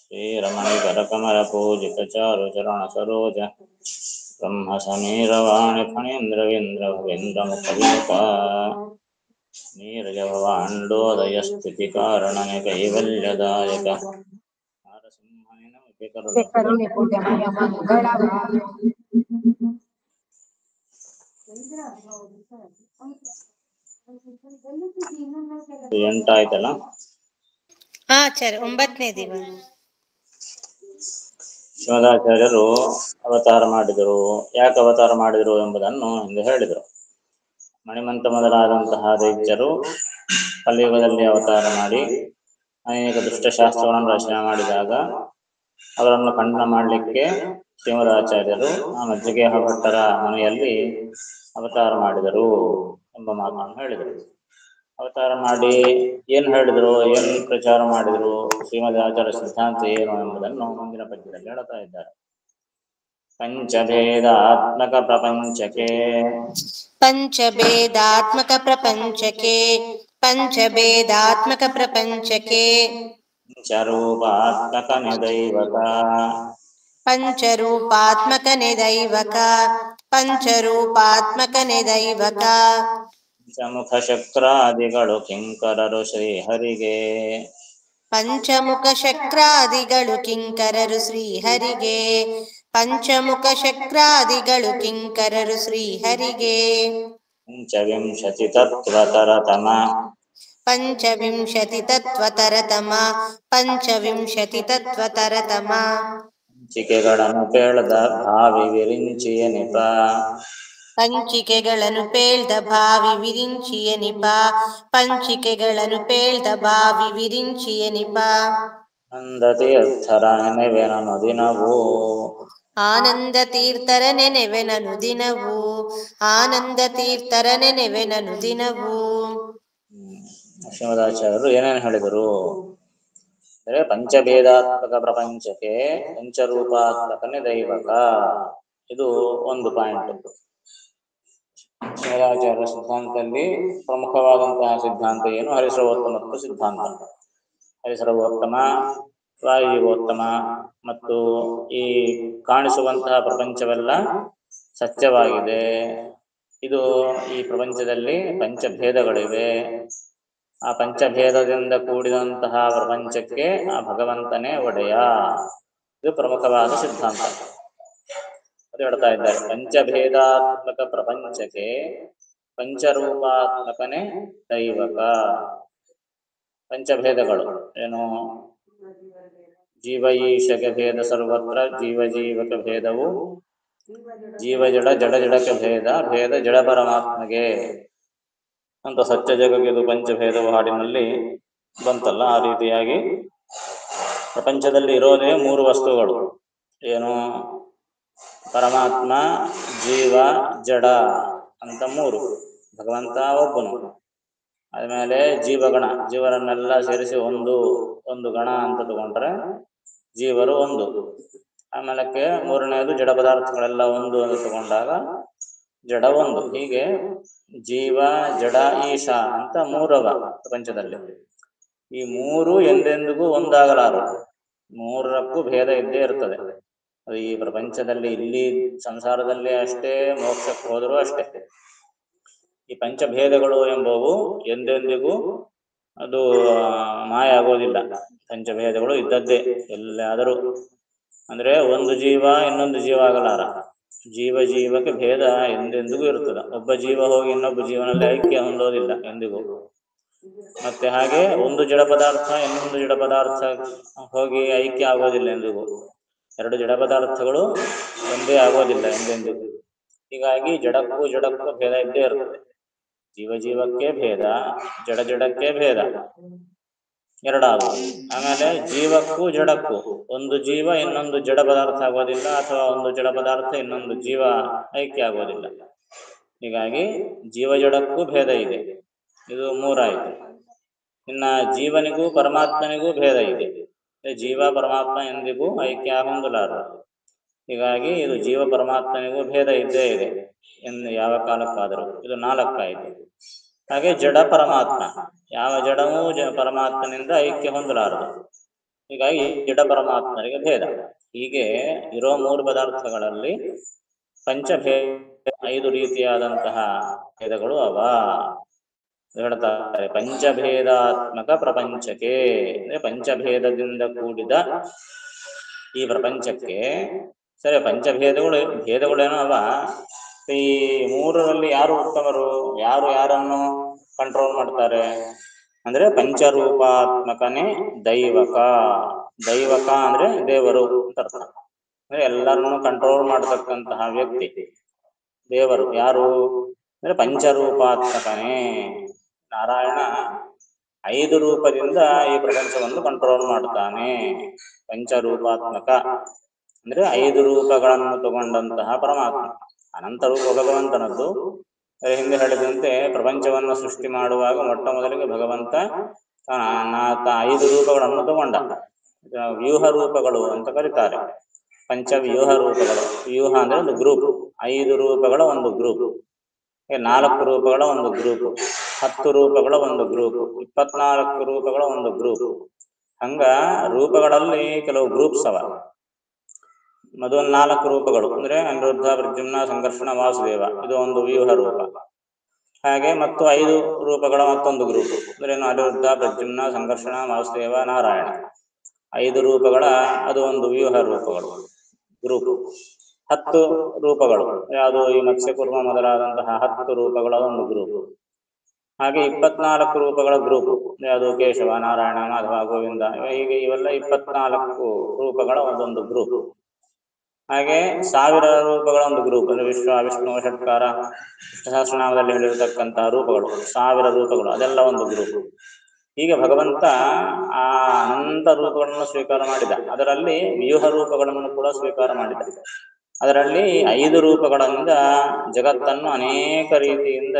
श्रीरमणिकरकमलपूजितचारुचरणसरोज ब्रह्मसमीरवाणिफणीन्द्रवीन्द्रभवेन्द्रमुखविमुखा नीरजभवाण्डोदयस्थितिकारणनिकैवल्यदायक नारसिंहनिनमपि ಎಂಟಾಯ್ತಲ್ಲ. ಆಚಾರ್ಯ 9ನೇ ದಿನ ಶಿವದಾಚಾರ್ಯರು ಅವತಾರ ಮಾಡಿದರು. ಯಾಕೆ ಅವತಾರ ಮಾಡಿದರು ಎಂಬುದನ್ನು ಹಿಂದೆ ಹೇಳಿದರು. ಮಣಿಮಂತ ಮೊದಲಾದಂತಹ ದೈತ್ಯರು ಕಲಿಯುಗದಲ್ಲಿ ಅವತಾರ ಮಾಡಿ ಅನೇಕ ದುಷ್ಟಶಾಸ್ತ್ರಗಳನ್ನು ರಚನೆ ಮಾಡಿದಾಗ ಅವರನ್ನು ಖಂಡನ ಮಾಡಲಿಕ್ಕೆ ಶ್ರೀಮದಾಚಾರ್ಯರು ಆ ಮಜ್ಜಿಗೆ ಭಟ್ಟರ ಮನೆಯಲ್ಲಿ ಅವತಾರ ಮಾಡಿದರು ಎಂಬ ಮಾತನ್ನು ಹೇಳಿದರು. ಅವತಾರ ಮಾಡಿ ಏನು ಹೇಳಿದರು, ಏನು ಪ್ರಚಾರ ಮಾಡಿದರು, ಶ್ರೀಮದ್ ಆಚಾರ್ಯ ಸಿದ್ಧಾಂತ ಏನು ಎಂಬುದನ್ನು ಮುಂದಿನ ಪದ್ಯದಲ್ಲಿ ಹೇಳ್ತಾ ಇದ್ದಾರೆ. ಪಂಚಭೇದಾತ್ಮಕ ಪ್ರಪಂಚಕ್ಕೆ ಪಂಚಭೇದಾತ್ಮಕ ಪ್ರಪಂಚಕ್ಕೆ ಪಂಚಭೇದಾತ್ಮಕ ಪ್ರಪಂಚಕ್ಕೆ ಪಂಚರೂಪಾತ್ಮಕ ನಿದೈವಕ ಪಂಚರೂಪಾತ್ಮಕ ನಿದೈವಕ ಪಂಚರೂಪಾತ್ಮಕ ನಿದೈವಕ ಪಂಚಮುಖ ಶಕ್ರಾದಿಗಳು ಕಿಂಕರರು ಶ್ರೀಹರಿಗೆ ಪಂಚಮುಖ ಶಕ್ರಾದಿಗಳು ಕಿಂಕರರು ಶ್ರೀಹರಿಗೆ ಪಂಚಮುಖ ಶಕ್ರಾದಿಗಳು ಕಿಂಕರರು ಶ್ರೀಹರಿಗೆ ಪಂಚವಿಂಶತಿ ತತ್ವತರತಮ ಪಂಚವಿಂಶತಿ ತತ್ವತರತಮ ಪಂಚವಿಂಶತಿ ತತ್ವತರತಮ ಪಂಚಿಕೆಗಳನ್ನು ಪೇಳ್ದ ಭಾವಿ ವಿರಿಂಚಿಯ ನಿಪ ಪಂಚಿಕೆಗಳನ್ನು ಪೇಳ್ದ ಭಾವಿ ವಿರಿಂಚಿಯ ನಿಪ ಪಂಚಿಕೆಗಳನ್ನು ಪೇಳ್ದ ಭಾವಿ ವಿರಿಂಚಿಯ ನಿಪ ನಂದ ತೀರ್ಥರ ನೆನೆವೆನನು ದಿನವೂ ಆನಂದ ತೀರ್ಥರ ನೆನೆವೆನನು ದಿನವೂ ಆನಂದ ತೀರ್ಥರ ನೆನೆವೆನನು ದಿನವೂ. ಶ್ರೀಮದಾಚಾರ್ಯರು ಏನೇನು ಹೇಳಿದರು ಅಂದರೆ ಪಂಚಭೇದಾತ್ಮಕ ಪ್ರಪಂಚಕ್ಕೆ ಪಂಚರೂಪಾತ್ಮಕನೇ ದೈವಕ. ಇದು ಒಂದು ಪಾಯಿಂಟ್. ಶ್ರೀಮದಾಚಾರ್ಯ ಸಿದ್ಧಾಂತದಲ್ಲಿ ಪ್ರಮುಖವಾದಂತಹ ಸಿದ್ಧಾಂತ ಏನು? ಹರಿಸರ್ವೋತ್ತಮತ್ವ ಸಿದ್ಧಾಂತ. ಹರಿಸರ್ವೋತ್ತಮ, ವಾಯುಜೀವೋತ್ತಮ ಮತ್ತು ಈ ಕಾಣಿಸುವಂತಹ ಪ್ರಪಂಚವೆಲ್ಲ ಸತ್ಯವಾಗಿದೆ. ಇದು ಈ ಪ್ರಪಂಚದಲ್ಲಿ ಪಂಚಭೇದಗಳಿವೆ. ಆ ಪಂಚಭೇದದಿಂದ ಕೂಡಿದಂತಹ ಪ್ರಪಂಚಕ್ಕೆ ಆ ಭಗವಂತನೇ ಒಡೆಯ. ಇದು ಪ್ರಮುಖವಾದ ಸಿದ್ಧಾಂತ. ಅದು ಹೇಳ್ತಾ ಇದ್ದಾರೆ. ಪಂಚಭೇದಾತ್ಮಕ ಪ್ರಪಂಚಕ್ಕೆ ಪಂಚರೂಪಾತ್ಮಕನೇ ದೈವಕ. ಪಂಚಭೇದಗಳು ಏನು? ಜೀವ ಈಶಕ ಭೇದ ಸರ್ವತ್ರ ಜೀವ ಜೀವಕ ಭೇದವು ಜೀವ ಜಡ ಜಡ ಜಡಕ ಭೇದ ಭೇದ ಜಡ ಪರಮಾತ್ಮಗೆ ಅಂತ ಸತ್ಯ ಜಗಗೆದು ಪಂಚಭೇದವು ಹಾಡಿನಲ್ಲಿ ಬಂತಲ್ಲ. ಆ ರೀತಿಯಾಗಿ ಪ್ರಪಂಚದಲ್ಲಿ ಇರೋದೇ ಮೂರು ವಸ್ತುಗಳು. ಏನು? ಪರಮಾತ್ಮ, ಜೀವ, ಜಡ ಅಂತ ಮೂರು. ಭಗವಂತ ಒಬ್ಬನು. ಆದ್ಮೇಲೆ ಜೀವಗಣ, ಜೀವರನ್ನೆಲ್ಲ ಸೇರಿಸಿ ಒಂದು ಗಣ ಅಂತ ತಗೊಂಡ್ರೆ ಜೀವರು ಒಂದು. ಆಮೇಲಕ್ಕೆ ಮೂರನೇದು ಜಡ ಪದಾರ್ಥಗಳೆಲ್ಲ ಒಂದು ಅಂತ ತಗೊಂಡಾಗ ಜಡ ಒಂದು. ಹೀಗೆ ಜೀವ ಜಡ ಈಶ ಅಂತ ಮೂರವ ಪ್ರಪಂಚದಲ್ಲಿ. ಈ ಮೂರು ಎಂದೆಂದಿಗೂ ಒಂದಾಗಲಾರು. ಮೂರಕ್ಕೂ ಭೇದ ಇದ್ದೇ ಇರ್ತದೆ. ಅದು ಈ ಪ್ರಪಂಚದಲ್ಲಿ, ಇಲ್ಲಿ ಸಂಸಾರದಲ್ಲಿ ಅಷ್ಟೇ, ಮೋಕ್ಷಕ್ಕೆ ಹೋದರೂ ಅಷ್ಟೇ. ಈ ಪಂಚಭೇದಗಳು ಎಂಬುವು ಎಂದೆಂದಿಗೂ ಅದು ಮಾಯ ಆಗೋದಿಲ್ಲ. ಪಂಚಭೇದಗಳು ಇದ್ದದ್ದೇ ಎಲ್ಲಾದರೂ. ಅಂದ್ರೆ ಒಂದು ಜೀವ ಇನ್ನೊಂದು ಜೀವ ಆಗಲಾರ. ಜೀವ ಜೀವಕ್ಕೆ ಭೇದ ಎಂದೆಂದಿಗೂ ಇರ್ತದೆ. ಒಬ್ಬ ಜೀವ ಹೋಗಿ ಇನ್ನೊಬ್ಬ ಜೀವನಲ್ಲಿ ಐಕ್ಯ ಹೊಂದೋದಿಲ್ಲ ಎಂದಿಗೂ. ಮತ್ತೆ ಹಾಗೆ ಒಂದು ಜಡ ಪದಾರ್ಥ ಇನ್ನೊಂದು ಜಡ ಪದಾರ್ಥ ಹೋಗಿ ಐಕ್ಯ ಆಗೋದಿಲ್ಲ ಎಂದಿಗೂ. ಎರಡು ಜಡ ಪದಾರ್ಥಗಳು ಒಂದೇ ಆಗೋದಿಲ್ಲ ಎಂದೆಂದಿಗೂ. ಹೀಗಾಗಿ ಜಡಕ್ಕೂ ಜಡಕ್ಕೂ ಭೇದ ಇದ್ದೇ ಇರ್ತದೆ. ಜೀವ ಜೀವಕ್ಕೆ ಭೇದ, ಜಡ ಜಡಕ್ಕೆ ಭೇದ ಎರಡಾದವು. ಆಮೇಲೆ ಜೀವಕ್ಕೂ ಜಡಕ್ಕೂ ಒಂದು ಜೀವ ಇನ್ನೊಂದು ಜಡ ಪದಾರ್ಥ ಆಗೋದಿಲ್ಲ, ಅಥವಾ ಒಂದು ಜಡ ಪದಾರ್ಥ ಇನ್ನೊಂದು ಜೀವ ಐಕ್ಯ ಆಗೋದಿಲ್ಲ. ಹೀಗಾಗಿ ಜೀವ ಜಡಕ್ಕೂ ಭೇದ ಇದೆ. ಇದು ಮೂರಾಯಿತು. ಇನ್ನ ಜೀವನಿಗೂ ಪರಮಾತ್ಮನಿಗೂ ಭೇದ ಇದೆ. ಜೀವ ಪರಮಾತ್ಮ ಎಂದಿಗೂ ಐಕ್ಯ ಹೊಂದಲಾರರು. ಹೀಗಾಗಿ ಇದು ಜೀವ ಪರಮಾತ್ಮನಿಗೂ ಭೇದ ಇದ್ದೇ ಇದೆ ಎಂದು ಯಾವ ಕಾಲಕ್ಕಾದರೂ. ಇದು 4 ಆಯಿತು. ಹಾಗೆ ಜಡ ಪರಮಾತ್ಮ, ಯಾವ ಜಡವೂ ಪರಮಾತ್ಮನಿಂದ ಐಕ್ಯ ಹೊಂದಲಾರದು. ಹೀಗಾಗಿ ಜಡ ಪರಮಾತ್ಮರಿಗೆ ಭೇದ. ಹೀಗೆ ಇರೋ 3 ಪದಾರ್ಥಗಳಲ್ಲಿ ಪಂಚಭೇದ 5 ರೀತಿಯಾದಂತಹ ಭೇದಗಳು ಅವ ಹೇಳ್ತಾರೆ. ಪಂಚಭೇದಾತ್ಮಕ ಪ್ರಪಂಚಕ್ಕೆ ಅಂದ್ರೆ ಪಂಚಭೇದದಿಂದ ಕೂಡಿದ ಈ ಪ್ರಪಂಚಕ್ಕೆ. ಸರಿ, ಭೇದಗಳೇನೋ ಅವ. ಈ 3ರಲ್ಲಿ ಯಾರು ಉತ್ತಮರು, ಯಾರು ಯಾರನ್ನು ಕಂಟ್ರೋಲ್ ಮಾಡ್ತಾರೆ ಅಂದ್ರೆ ಪಂಚರೂಪಾತ್ಮಕನೇ ದೈವಕ. ದೈವಕ ಅಂದ್ರೆ ದೇವರು ಅಂತ ಅರ್ಥ. ಅಂದ್ರೆ ಎಲ್ಲರನ್ನು ಕಂಟ್ರೋಲ್ ಮಾಡತಕ್ಕಂತಹ ವ್ಯಕ್ತಿ ದೇವರು. ಯಾರು ಅಂದ್ರೆ ಪಂಚರೂಪಾತ್ಮಕನೇ ನಾರಾಯಣ. 5 ರೂಪದಿಂದ ಈ ಪ್ರಪಂಚವನ್ನು ಕಂಟ್ರೋಲ್ ಮಾಡ್ತಾನೆ. ಪಂಚರೂಪಾತ್ಮಕ ಅಂದ್ರೆ 5 ರೂಪಗಳನ್ನು ತಗೊಂಡಂತಹ ಪರಮಾತ್ಮ. ಅನಂತ ರೂಪ ಭಗವಂತನದ್ದು. ಹಿಂದೆ ಹೇಳಿದಂತೆ ಪ್ರಪಂಚವನ್ನು ಸೃಷ್ಟಿ ಮಾಡುವಾಗ ಮೊಟ್ಟ ಮೊದಲಿಗೆ ಭಗವಂತ 5 ರೂಪಗಳನ್ನು ತಗೊಂಡ. ವ್ಯೂಹ ರೂಪಗಳು ಅಂತ ಕರೀತಾರೆ. ಪಂಚವ್ಯೂಹ ರೂಪಗಳು. ವ್ಯೂಹ ಅಂದ್ರೆ ಒಂದು ಗ್ರೂಪ್. 5 ರೂಪಗಳ ಒಂದು ಗ್ರೂಪ್, 4 ರೂಪಗಳ ಒಂದು ಗ್ರೂಪ್, 10 ರೂಪಗಳ ಒಂದು ಗ್ರೂಪ್, 24 ರೂಪಗಳ ಒಂದು ಗ್ರೂಪ್. ಹಂಗ ರೂಪಗಳಲ್ಲಿ ಕೆಲವು ಗ್ರೂಪ್ಸ್ ಅವ. ಮೊದಲು 4 ರೂಪಗಳು ಅಂದ್ರೆ ಅನಿರುದ್ಧ, ಪ್ರದ್ಯುಮ್ನ, ಸಂಕರ್ಷಣ, ವಾಸುದೇವ, ಇದು ಒಂದು ವ್ಯೂಹ ರೂಪ. ಹಾಗೆ ಮತ್ತು 5 ರೂಪಗಳ ಮತ್ತೊಂದು ಗ್ರೂಪ್ ಅಂದ್ರೆ ಅನಿರುದ್ಧ, ಪ್ರದ್ಯುಮ್ನ, ಸಂಕರ್ಷಣ, ವಾಸುದೇವ, ನಾರಾಯಣ. 5 ರೂಪಗಳ ಅದು ಒಂದು ವ್ಯೂಹ ರೂಪಗಳು ಗ್ರೂಪ್. 10 ರೂಪಗಳು ಯಾವುದು ಈ ಮತ್ಸ್ಯಕೂರ್ಮ ಮೊದಲಾದಂತಹ 10 ರೂಪಗಳ ಒಂದು ಗ್ರೂಪ್. ಹಾಗೆ 24 ರೂಪಗಳ ಗ್ರೂಪ್ ಯಾವುದು ಕೇಶವ, ನಾರಾಯಣ, ಮಾಧವ, ಗೋವಿಂದ, ಹೀಗೆ ಇವೆಲ್ಲ 24 ರೂಪಗಳ ಒಂದೊಂದು ಗ್ರೂಪ್. ಹಾಗೆ 1000 ರೂಪಗಳ ಒಂದು ಗ್ರೂಪ್ ಅಂದ್ರೆ ವಿಶ್ವ, ವಿಷ್ಣು, ಷಟ್ಕಾರ, ಸಹಸ್ರನಾಮದಲ್ಲಿ ಹೇಳಿರತಕ್ಕಂತಹ ರೂಪಗಳು 1000 ರೂಪಗಳು, ಅದೆಲ್ಲ ಒಂದು ಗ್ರೂಪ್. ಹೀಗೆ ಭಗವಂತ ಆ ಅನಂತ ರೂಪಗಳನ್ನು ಸ್ವೀಕಾರ ಮಾಡಿದ. ಅದರಲ್ಲಿ ವ್ಯೂಹ ರೂಪಗಳನ್ನು ಕೂಡ ಸ್ವೀಕಾರ ಮಾಡಿದ. ಅದರಲ್ಲಿ 5 ರೂಪಗಳಿಂದ ಜಗತ್ತನ್ನು ಅನೇಕ ರೀತಿಯಿಂದ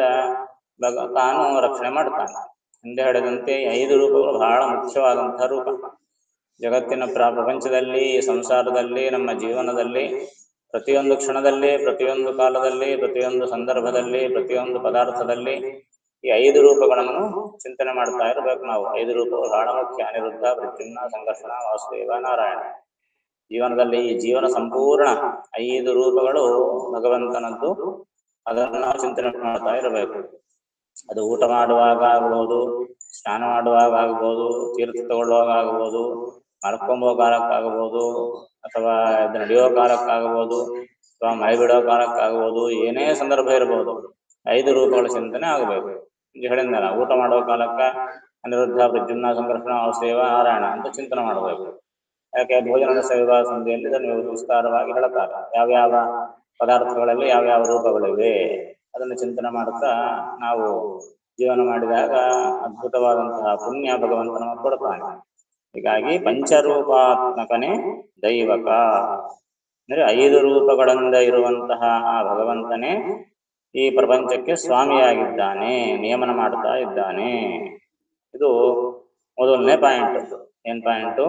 ತಾನು ರಕ್ಷಣೆ ಮಾಡ್ತಾನೆ. ಹಿಂದೆ ಹೇಳಿದಂತೆ 5 ರೂಪಗಳು ಬಹಳ ಮುಖ್ಯವಾದಂತಹ ರೂಪ. ಜಗತ್ತಿನ ಪ್ರಪಂಚದಲ್ಲಿ, ಸಂಸಾರದಲ್ಲಿ, ನಮ್ಮ ಜೀವನದಲ್ಲಿ ಪ್ರತಿಯೊಂದು ಕ್ಷಣದಲ್ಲಿ, ಪ್ರತಿಯೊಂದು ಕಾಲದಲ್ಲಿ, ಪ್ರತಿಯೊಂದು ಸಂದರ್ಭದಲ್ಲಿ, ಪ್ರತಿಯೊಂದು ಪದಾರ್ಥದಲ್ಲಿ ಈ 5 ರೂಪಗಳನ್ನು ಚಿಂತನೆ ಮಾಡ್ತಾ ಇರಬೇಕು ನಾವು. 5 ರೂಪಗಳು ಬಹಳ ಮುಖ್ಯ. ಅನಿರುದ್ಧ, ಪ್ರದ್ಯುಮ್ನ, ಸಂಕರ್ಷಣ, ವಾಸುದೇವ, ನಾರಾಯಣ. ಜೀವನದಲ್ಲಿ ಈ ಜೀವನ ಸಂಪೂರ್ಣ 5 ರೂಪಗಳು ಭಗವಂತನದ್ದು. ಅದನ್ನು ನಾವು ಚಿಂತನೆ ಮಾಡ್ತಾ ಇರಬೇಕು. ಅದು ಊಟ ಮಾಡುವಾಗ ಆಗ್ಬೋದು, ಸ್ನಾನ ಮಾಡುವಾಗ ಆಗ್ಬೋದು, ತೀರ್ಥ ತಗೊಳ್ಳುವಾಗ ಆಗ್ಬೋದು, ಮಲ್ಕೊಂಬೋ ಕಾಲಕ್ಕಾಗಬಹುದು, ಅಥವಾ ನಡೆಯೋ ಕಾಲಕ್ಕಾಗಬಹುದು, ಅಥವಾ ಮೈ ಬಿಡೋ ಕಾಲಕ್ಕಾಗಬಹುದು, ಏನೇ ಸಂದರ್ಭ ಇರಬಹುದು 5 ರೂಪಗಳ ಚಿಂತನೆ ಆಗಬೇಕು. ಹೇಳಿದ್ನಲ್ಲ, ಊಟ ಮಾಡೋ ಕಾಲಕ್ಕ ಅನಿರುದ್ಧ, ಪ್ರದ್ಯುಮ್ನ, ಸಂಕರ್ಷಣ, ವಾಸುದೇವ, ನಾರಾಯಣ ಅಂತ ಚಿಂತನೆ ಮಾಡಬೇಕು. ಯಾಕೆ ಭೋಜನ ಸೇವಾ ಸಂಧಿಯಲ್ಲಿ ಇದನ್ನು ವಿಸ್ತಾರವಾಗಿ ಹೇಳುತ್ತಾರೆ. ಯಾವ್ಯಾವ ಪದಾರ್ಥಗಳಲ್ಲಿ ಯಾವ್ಯಾವ ರೂಪಗಳಿವೆ ಅದನ್ನು ಚಿಂತನೆ ಮಾಡುತ್ತಾ ನಾವು ಜೀವನ ಮಾಡಿದಾಗ ಅದ್ಭುತವಾದಂತಹ ಪುಣ್ಯ ಭಗವಂತ ನಮಗೆ ಕೊಡ್ತಾನೆ. ಹೀಗಾಗಿ ಪಂಚರೂಪಾತ್ಮಕನೇ ದೈವಕ ಅಂದ್ರೆ 5 ರೂಪಗಳಿಂದ ಇರುವಂತಹ ಆ ಭಗವಂತನೇ ಈ ಪ್ರಪಂಚಕ್ಕೆ ಸ್ವಾಮಿಯಾಗಿದ್ದಾನೆ, ನಿಯಮನ ಮಾಡ್ತಾ ಇದ್ದಾನೆ. ಇದು ಮೊದಲನೇ ಪಾಯಿಂಟ್. ಏನ್ ಪಾಯಿಂಟು?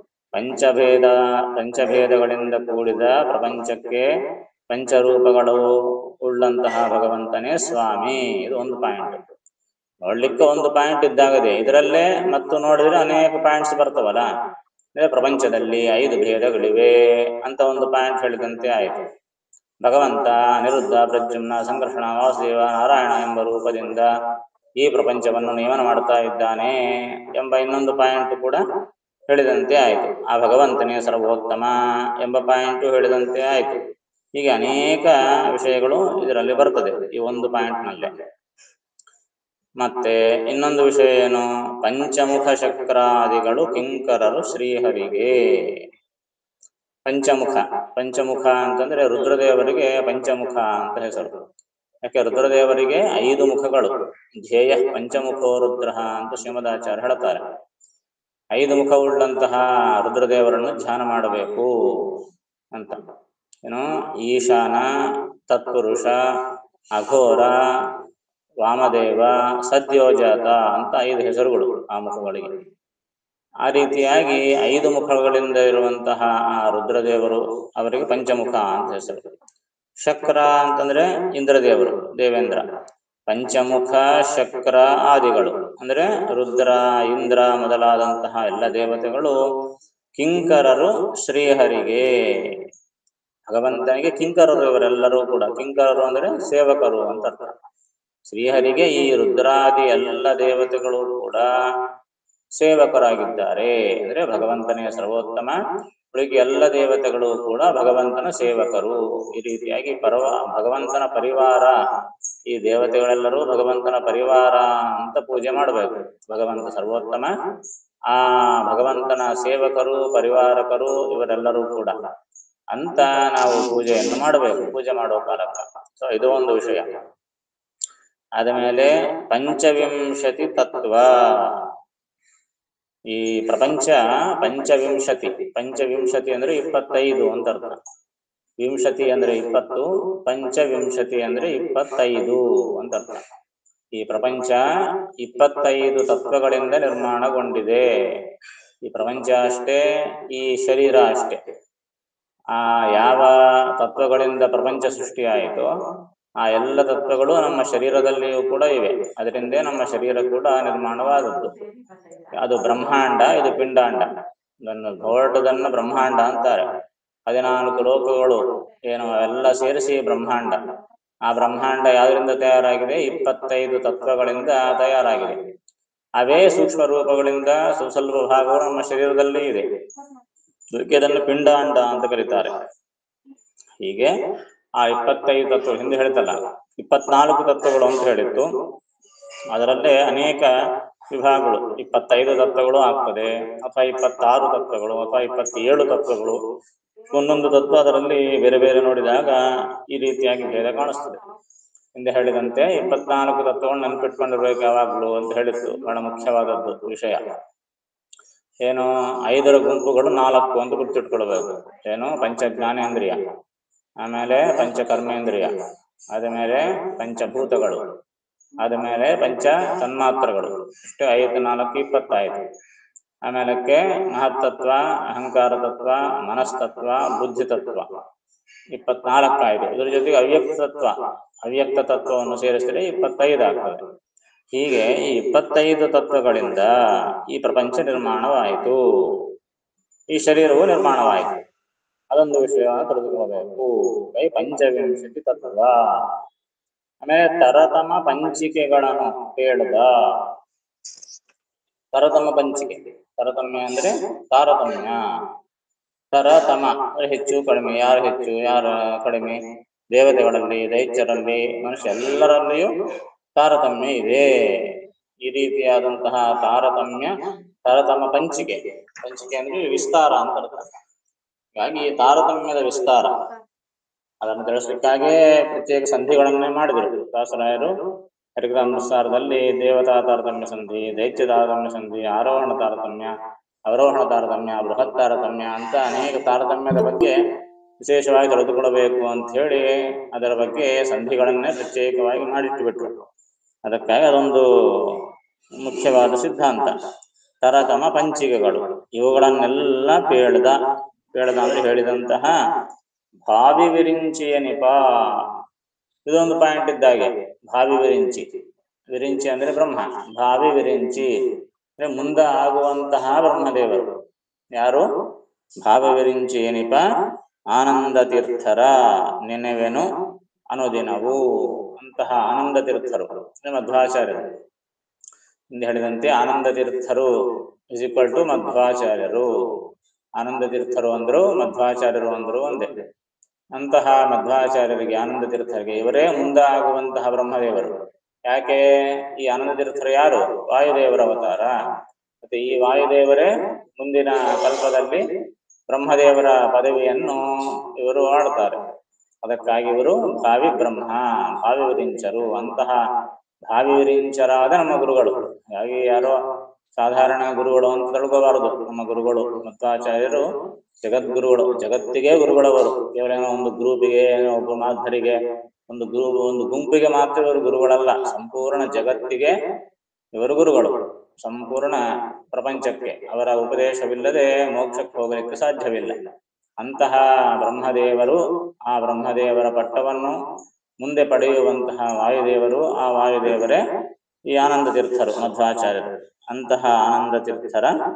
ಪಂಚಭೇದಗಳಿಂದ ಕೂಡಿದ ಪ್ರಪಂಚಕ್ಕೆ ಪಂಚರೂಪಗಳು ಉಳ್ಳಂತಹ ಭಗವಂತನೇ ಸ್ವಾಮಿ. ಇದು ಒಂದು ಪಾಯಿಂಟ್. ನೋಡ್ಲಿಕ್ಕೆ ಒಂದು ಪಾಯಿಂಟ್ ಇದ್ದಾಗದೆ ಇದರಲ್ಲೇ ಮತ್ತು ನೋಡಿದ್ರೆ ಅನೇಕ ಪಾಯಿಂಟ್ಸ್ ಬರ್ತವಲ್ಲ. ಅಂದ್ರೆ ಪ್ರಪಂಚದಲ್ಲಿ 5 ಭೇದಗಳಿವೆ ಅಂತ ಒಂದು ಪಾಯಿಂಟ್ ಹೇಳಿದಂತೆ ಆಯಿತು. ಭಗವಂತ ಅನಿರುದ್ಧ, ಪ್ರದ್ಯುಮ್ನ, ಸಂಕರ್ಷಣ, ವಾಸುದೇವ, ನಾರಾಯಣ ಎಂಬ ರೂಪದಿಂದ ಈ ಪ್ರಪಂಚವನ್ನು ನಿಯಮನ ಮಾಡ್ತಾ ಇದ್ದಾನೆ ಎಂಬ ಇನ್ನೊಂದು ಪಾಯಿಂಟ್ ಕೂಡ ಹೇಳಿದಂತೆ ಆಯಿತು. ಆ ಭಗವಂತನೇ ಸರ್ವೋತ್ತಮ ಎಂಬ ಪಾಯಿಂಟು ಹೇಳಿದಂತೆ ಆಯಿತು. ಹೀಗೆ ಅನೇಕ ವಿಷಯಗಳು ಇದರಲ್ಲಿ ಬರ್ತದೆ ಈ ಒಂದು ಪಾಯಿಂಟ್ನಲ್ಲೇ. ಮತ್ತೆ ಇನ್ನೊಂದು ವಿಷಯ ಏನು? ಪಂಚಮುಖ ಚಕ್ರಾದಿಗಳು ಕಿಂಕರರು ಶ್ರೀಹರಿಗೆ. ಪಂಚಮುಖ ಅಂತಂದ್ರೆ ರುದ್ರದೇವರಿಗೆ ಪಂಚಮುಖ ಅಂತ ಹೆಸರು. ಯಾಕೆ ರುದ್ರದೇವರಿಗೆ 5 ಮುಖಗಳು. ಧ್ಯೇಯ ಪಂಚಮುಖೋ ರುದ್ರ ಅಂತ ಶ್ರೀಮದಾಚಾರ್ಯ ಹೇಳ್ತಾರೆ. 5 ಮುಖವುಳ್ಳಂತಹ ರುದ್ರದೇವರನ್ನು ಧ್ಯಾನ ಮಾಡಬೇಕು ಅಂತ. ಏನು? ಈಶಾನ, ತತ್ಪುರುಷ, ಅಘೋರ, ವಾಮದೇವ, ಸದ್ಯೋಜಾತ ಅಂತ 5 ಹೆಸರುಗಳು ಆ ಮುಖಗಳಿಗೆ. ಆ ರೀತಿಯಾಗಿ 5 ಮುಖಗಳಿಂದ ಇರುವಂತಹ ಆ ರುದ್ರದೇವರು ಅವರಿಗೆ ಪಂಚಮುಖ ಅಂತ ಹೆಸರು. ಶಕ್ರ ಅಂತಂದ್ರೆ ಇಂದ್ರದೇವರು, ದೇವೇಂದ್ರ. ಪಂಚಮುಖ ಶಕ್ರ ಆದಿಗಳು ಅಂದ್ರೆ ರುದ್ರ, ಇಂದ್ರ ಮೊದಲಾದಂತಹ ಎಲ್ಲ ದೇವತೆಗಳು ಕಿಂಕರರು ಶ್ರೀಹರಿಗೆ. ಭಗವಂತನಿಗೆ ಕಿಂಕರರು ಇವರೆಲ್ಲರೂ ಕೂಡ. ಕಿಂಕರರು ಅಂದ್ರೆ ಸೇವಕರು ಅಂತ ಅರ್ಥ. ಶ್ರೀಹರಿಗೆ ಈ ರುದ್ರಾದಿ ಎಲ್ಲ ದೇವತೆಗಳು ಕೂಡ ಸೇವಕರಾಗಿದ್ದಾರೆ. ಅಂದ್ರೆ ಭಗವಂತನೇ ಸರ್ವೋತ್ತಮ, ಉಳಿಕೆ ಎಲ್ಲ ದೇವತೆಗಳು ಕೂಡ ಭಗವಂತನ ಸೇವಕರು. ಈ ರೀತಿಯಾಗಿ ಭಗವಂತನ ಪರಿವಾರ, ಈ ದೇವತೆಗಳೆಲ್ಲರೂ ಭಗವಂತನ ಪರಿವಾರ ಅಂತ ಪೂಜೆ ಮಾಡಬೇಕು. ಭಗವಂತ ಸರ್ವೋತ್ತಮ, ಆ ಭಗವಂತನ ಸೇವಕರು, ಪರಿವಾರಕರು ಇವರೆಲ್ಲರೂ ಕೂಡ ಅಂತ ನಾವು ಪೂಜೆಯನ್ನು ಮಾಡಬೇಕು, ಪೂಜೆ ಮಾಡೋ ಕಾಲಕ್ಕ. ಸೊ ಇದು ಒಂದು ವಿಷಯ. ಆದಮೇಲೆ ಪಂಚವಿಂಶತಿ ತತ್ವ. ಈ ಪ್ರಪಂಚ ಪಂಚವಿಂಶತಿ. ಪಂಚವಿಂಶತಿ ಅಂದ್ರೆ 25 ಅಂತ ಅರ್ಥ. ವಿಂಶತಿ ಅಂದ್ರೆ 20, ಪಂಚವಿಂಶತಿ ಅಂದ್ರೆ 25 ಅಂತ ಅರ್ಥ. ಈ ಪ್ರಪಂಚ 25 ತತ್ವಗಳಿಂದ ನಿರ್ಮಾಣಗೊಂಡಿದೆ. ಈ ಪ್ರಪಂಚ ಅಷ್ಟೇ, ಈ ಶರೀರ ಅಷ್ಟೇ. ಯಾವ ತತ್ವಗಳಿಂದ ಪ್ರಪಂಚ ಸೃಷ್ಟಿಯಾಯಿತೋ ಆ ಎಲ್ಲ ತತ್ವಗಳು ನಮ್ಮ ಶರೀರದಲ್ಲಿಯೂ ಕೂಡ ಇವೆ. ಅದರಿಂದೇ ನಮ್ಮ ಶರೀರ ಕೂಡ ನಿರ್ಮಾಣವಾದದ್ದು. ಅದು ಬ್ರಹ್ಮಾಂಡ, ಇದು ಪಿಂಡಾಂಡ. ಹೊರಟದನ್ನ ಬ್ರಹ್ಮಾಂಡ ಅಂತಾರೆ. 14 ಲೋಕಗಳು ಏನು ಎಲ್ಲ ಸೇರಿಸಿ ಬ್ರಹ್ಮಾಂಡ. ಆ ಬ್ರಹ್ಮಾಂಡ ಯಾವುದರಿಂದ ತಯಾರಾಗಿದೆ? 25 ತತ್ವಗಳಿಂದ ತಯಾರಾಗಿದೆ. ಅವೇ ಸೂಕ್ಷ್ಮ ರೂಪಗಳಿಂದ ಸ್ವಲ್ಪ ಭಾಗಗಳು ನಮ್ಮ ಶರೀರದಲ್ಲಿ ಇದೆ. ಅದನ್ನು ಪಿಂಡಾಂಡ ಅಂತ ಕರೀತಾರೆ. ಹೀಗೆ ಆ 25 ತತ್ವ ಹಿಂದೆ ಹೇಳ್ತಲ್ಲ, 24 ತತ್ವಗಳು ಅಂತ ಹೇಳಿತ್ತು. ಅದರಲ್ಲೇ ಅನೇಕ ವಿಭಾಗಗಳು. 25 ತತ್ವಗಳು ಆಗ್ತದೆ, ಅಥವಾ 26 ತತ್ವಗಳು, ಅಥವಾ 27 ತತ್ವಗಳು. ಒಂದೊಂದು ತತ್ವ ಅದರಲ್ಲಿ ಬೇರೆ ಬೇರೆ ನೋಡಿದಾಗ ಈ ರೀತಿಯಾಗಿ ಭೇದ ಕಾಣಿಸ್ತದೆ. ಹಿಂದೆ ಹೇಳಿದಂತೆ 24 ತತ್ವಗಳು ನೆನಪಿಟ್ಕೊಂಡಿರ್ಬೇಕು ಯಾವಾಗ್ಲೂ ಅಂತ ಹೇಳಿತ್ತು. ಬಹಳ ಮುಖ್ಯವಾದದ್ದು ವಿಷಯ. ಏನು 5 ಗುಂಪುಗಳು 4 ಅಂತ ಗುರ್ತಿಟ್ಕೊಳ್ಬೇಕು. ಏನು ಪಂಚ ಜ್ಞಾನೇಂದ್ರಿಯ, ಆಮೇಲೆ ಪಂಚ ಕರ್ಮೇಂದ್ರಿಯ, ಆದಮೇಲೆ ಪಂಚಭೂತಗಳು, ಆದಮೇಲೆ ಪಂಚ ತನ್ಮಾತ್ರಗಳು. ಇಷ್ಟು 5, 4, 25. ಆಮೇಲಕ್ಕೆ ಮಹತ್ತತ್ವ, ಅಹಂಕಾರ ತತ್ವ, ಮನಸ್ತತ್ವ, ಬುದ್ಧಿ ತತ್ವ 24 ಆಯಿತು. ಇದ್ರ ಜೊತೆಗೆ ಅವ್ಯಕ್ತ ತತ್ವ, ಅವ್ಯಕ್ತ ತತ್ವವನ್ನು ಸೇರಿಸಿದರೆ 25 ಆಗ್ತದೆ. ಹೀಗೆ ಈ 25 ತತ್ವಗಳಿಂದ ಈ ಪ್ರಪಂಚ ನಿರ್ಮಾಣವಾಯಿತು, ಈ ಶರೀರವು ನಿರ್ಮಾಣವಾಯಿತು. ಅದೊಂದು ವಿಷಯವನ್ನು ತಿಳಿದುಕೊಳ್ಳಬೇಕು. ಪಂಚವಿಂಶತಿ ತತ್ವ. ಆಮೇಲೆ ತರತಮ ಪಂಚಿಕೆಗಳನ್ನು ಹೇಳ್ದ. ತರತಮ ಪಂಚಿಕೆ, ತರತಮ್ಯ ಅಂದ್ರೆ ತಾರತಮ್ಯ. ತರತಮ ಅಂದ್ರೆ ಹೆಚ್ಚು ಕಡಿಮೆ, ಯಾರು ಹೆಚ್ಚು ಯಾರು ಕಡಿಮೆ, ದೇವತೆಗಳಲ್ಲಿ, ದೈತ್ಯರಲ್ಲಿ, ಮನುಷ್ಯ ಎಲ್ಲರಲ್ಲಿಯೂ ತಾರತಮ್ಯ ಇದೆ. ಈ ರೀತಿಯಾದಂತಹ ತಾರತಮ್ಯ, ತರತಮ ಪಂಚಿಕೆ. ಪಂಚಿಕೆ ಅಂದ್ರೆ ವಿಸ್ತಾರ ಅಂತ ಅರ್ಥ. ಹೀಗಾಗಿ ತಾರತಮ್ಯದ ವಿಸ್ತಾರ ಅದನ್ನು ತಿಳಿಸಲಿಕ್ಕಾಗೇ ಪ್ರತ್ಯೇಕ ಸಂಧಿಗಳನ್ನೇ ಮಾಡಿದರು ದಾಸರಾಯರು. ಹರಿಗ್ರಾಮಸಾರದಲ್ಲಿ ದೇವತಾ ತಾರತಮ್ಯ ಸಂಧಿ, ದೈತ್ಯ ತಾರತಮ್ಯ ಸಂಧಿ, ಆರೋಹಣ ತಾರತಮ್ಯ, ಅವರೋಹಣ ತಾರತಮ್ಯ, ಬೃಹತ್ ತಾರತಮ್ಯ ಅಂತ ಅನೇಕ ತಾರತಮ್ಯದ ಬಗ್ಗೆ ವಿಶೇಷವಾಗಿ ತಿಳಿದುಕೊಳ್ಳಬೇಕು ಅಂತ ಹೇಳಿ ಅದರ ಬಗ್ಗೆ ಸಂಧಿಗಳನ್ನೇ ಪ್ರತ್ಯೇಕವಾಗಿ ಮಾಡಿಟ್ಟುಬಿಟ್ರು. ಅದಕ್ಕಾಗಿ ಅದೊಂದು ಮುಖ್ಯವಾದ ಸಿದ್ಧಾಂತ. ತರತಮ ಪಂಚಿಕೆಗಳು ಇವುಗಳನ್ನೆಲ್ಲ ಪೇಳ್ದ ಅಂದ್ರೆ ಹೇಳಿದಂತಹ ಭಾವಿ ವಿರಿಂಚಿಯ ನಿಪ. ಇದೊಂದು ಪಾಯಿಂಟ್ ಇದ್ದಾಗೆ. ಭಾವಿ ವಿರಿಂಚಿ, ವಿರಿಂಚಿ ಅಂದ್ರೆ ಬ್ರಹ್ಮ. ಭಾವಿ ವಿರಿಂಚಿ ಅಂದ್ರೆ ಮುಂದೆ ಆಗುವಂತಹ ಬ್ರಹ್ಮದೇವರು ಯಾರು? ಭಾವಿ ವಿರಿಂಚಿ ಏನಿಪ ಆನಂದ ತೀರ್ಥರ ನೆನೆವೆನು ಅನುದಿನವು ಅಂತಹ ಆನಂದ ತೀರ್ಥರು ಮಧ್ವಾಚಾರ್ಯರು. ಎಂದು ಹೇಳಿದಂತೆ ಆನಂದ ತೀರ್ಥರು ಇಸ್ ಈಕ್ವಲ್ ಟು ಮಧ್ವಾಚಾರ್ಯರು. ಆನಂದ ತೀರ್ಥರು ಅಂದ್ರು, ಮಧ್ವಾಚಾರ್ಯರು ಅಂದ್ರು ಒಂದೇ. ಅಂತಹ ಮಧ್ವಾಚಾರ್ಯರಿಗೆ, ಆನಂದ ತೀರ್ಥರಿಗೆ ಇವರೇ ಮುಂದಾಗುವಂತಹ ಬ್ರಹ್ಮದೇವರು. ಯಾಕೆ? ಈ ಆನಂದ ತೀರ್ಥರು ಯಾರು? ವಾಯುದೇವರ ಅವತಾರ. ಮತ್ತೆ ಈ ವಾಯುದೇವರೇ ಮುಂದಿನ ಕಲ್ಪದಲ್ಲಿ ಬ್ರಹ್ಮದೇವರ ಪದವಿಯನ್ನು ಇವರು ಆಡ್ತಾರೆ. ಅದಕ್ಕಾಗಿ ಇವರು ಭಾವಿ ಬ್ರಹ್ಮ, ಭಾವಿ ವಿರಿಂಚರು. ಅಂತಹ ಭಾವಿ ವಿರಿಂಚರಾದ ನಮ್ಮ ಗುರುಗಳು. ಹಾಗಾಗಿ ಯಾರೋ ಸಾಧಾರಣ ಗುರುಗಳು ಅಂತ ತಿಳ್ಕೋಬಾರದು. ನಮ್ಮ ಗುರುಗಳು ಮಧ್ವಾಚಾರ್ಯರು ಜಗದ್ಗುರುಗಳು, ಜಗತ್ತಿಗೆ ಗುರುಗಳವರು. ಕೇವಲ ಒಂದು ಗ್ರೂಪಿಗೆ, ಒಬ್ಬ ಮಾಧರಿಗೆ, ಒಂದು ಗುಂಪಿಗೆ ಮಾತ್ರ ಇವರು ಗುರುಗಳಲ್ಲ. ಸಂಪೂರ್ಣ ಜಗತ್ತಿಗೆ ಇವರು ಗುರುಗಳು. ಸಂಪೂರ್ಣ ಪ್ರಪಂಚಕ್ಕೆ ಅವರ ಉಪದೇಶವಿಲ್ಲದೆ ಮೋಕ್ಷಕ್ಕೆ ಹೋಗಲಿಕ್ಕೆ ಸಾಧ್ಯವಿಲ್ಲ. ಅಂತಹ ಬ್ರಹ್ಮದೇವರು, ಆ ಬ್ರಹ್ಮದೇವರ ಪಟ್ಟವನ್ನು ಮುಂದೆ ಪಡೆಯುವಂತಹ ವಾಯುದೇವರು, ಆ ವಾಯುದೇವರೇ ಈ ಆನಂದ ತೀರ್ಥರು ಮಧ್ವಾಚಾರ್ಯರು. ಅಂತಹ ಆನಂದ ತೀರ್ಥರ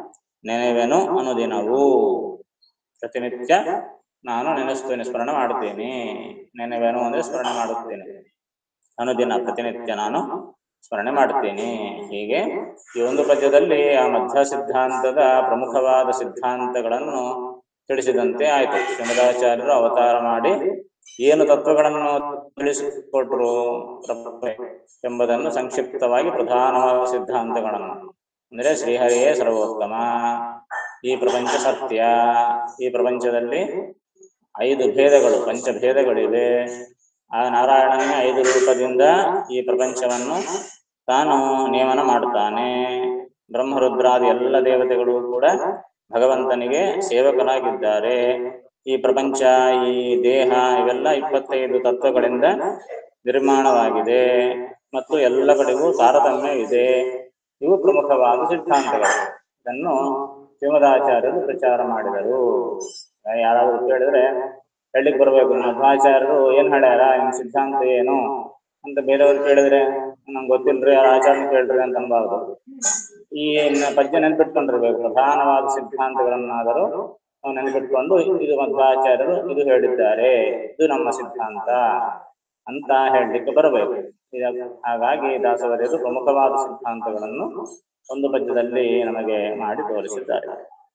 ನೆನೆವೆನು ಅನುದಿನವೂ. ಪ್ರತಿನಿತ್ಯ ನಾನು ನೆನೆಸ್ತೇನೆ, ಸ್ಮರಣೆ ಮಾಡುತ್ತೇನೆ. ನೆನೆವೆನು ಅಂದರೆ ಸ್ಮರಣೆ ಮಾಡುತ್ತೇನೆ. ಅನುದಿನ ಪ್ರತಿನಿತ್ಯ ನಾನು ಸ್ಮರಣೆ ಮಾಡುತ್ತೇನೆ. ಹೀಗೆ ಈ ಒಂದು ಪದ್ಯದಲ್ಲಿ ಆ ಮಧ್ವ ಸಿದ್ಧಾಂತದ ಪ್ರಮುಖವಾದ ಸಿದ್ಧಾಂತಗಳನ್ನು ತಿಳಿಸಿದಂತೆ ಆಯಿತು. ಶ್ರೀಮದಾಚಾರ್ಯರು ಅವತಾರ ಮಾಡಿ ಏನು ತತ್ವಗಳನ್ನು ತಿಳಿಸಿಕೊಟ್ರು ಎಂಬುದನ್ನು ಸಂಕ್ಷಿಪ್ತವಾಗಿ ಪ್ರಧಾನವಾದ ಸಿದ್ಧಾಂತಗಳನ್ನು ಅಂದರೆ ಶ್ರೀಹರಿಯೇ ಸರ್ವೋತ್ತಮ, ಈ ಪ್ರಪಂಚ ಸತ್ಯ, ಈ ಪ್ರಪಂಚದಲ್ಲಿ 5 ಭೇದಗಳು, ಪಂಚಭೇದಗಳಿವೆ. ಆ ನಾರಾಯಣನೇ 5 ರೂಪದಿಂದ ಈ ಪ್ರಪಂಚವನ್ನು ತಾನು ನಿಯಮನ ಮಾಡುತ್ತಾನೆ. ಬ್ರಹ್ಮರುದ್ರಾದಿ ಎಲ್ಲ ದೇವತೆಗಳು ಕೂಡ ಭಗವಂತನಿಗೆ ಸೇವಕರಾಗಿದ್ದಾರೆ. ಈ ಪ್ರಪಂಚ, ಈ ದೇಹ ಇವೆಲ್ಲ 25 ತತ್ವಗಳಿಂದ ನಿರ್ಮಾಣವಾಗಿದೆ ಮತ್ತು ಎಲ್ಲ ಕಡೆಗೂ ತಾರತಮ್ಯವಿದೆ. ಇವು ಪ್ರಮುಖವಾದ ಸಿದ್ಧಾಂತಗಳು. ಇದನ್ನು ಶ್ರೀಮದಾಚಾರ್ಯರು ಪ್ರಚಾರ ಮಾಡಿದರು. ಯಾರಾದರೂ ಕೇಳಿದ್ರೆ ಹೇಳಲಿಕ್ಕೆ ಬರಬೇಕು, ಮಧ್ವಾಚಾರ್ಯರು ಏನ್ ಹೇಳ್ಯಾರ, ನಿಮ್ ಸಿದ್ಧಾಂತ ಏನು ಅಂತ ಬೇರೆಯವ್ರು ಕೇಳಿದ್ರೆ ನಂಗೆ ಗೊತ್ತಿಲ್ರಿ, ಯಾರು ಆಚಾರ್ಯ ಕೇಳ್ರಿ ಅಂತ ಅನ್ಬಾರ್ದು. ಈ ಪದ್ಯ ನೆನ್ಪಿಟ್ಕೊಂಡಿರ್ಬೇಕು. ಪ್ರಧಾನವಾದ ಸಿದ್ಧಾಂತಗಳನ್ನಾದರೂ ನಾವು ನೆನ್ಪಿಟ್ಕೊಂಡು ಇದು ಮಧ್ವಾಚಾರ್ಯರು ಇದು ಹೇಳಿದ್ದಾರೆ, ಇದು ನಮ್ಮ ಸಿದ್ಧಾಂತ ಅಂತ ಹೇಳಲಿಕ್ಕೆ ಬರಬೇಕು. ಹಾಗಾಗಿ ದಾಸವರ್ಯರು ಪ್ರಮುಖವಾದ ಸಿದ್ಧಾಂತಗಳನ್ನು ಒಂದು ಪದ್ಯದಲ್ಲಿ ನಮಗೆ ಮಾಡಿ ತೋರಿಸಿದ್ದಾರೆ.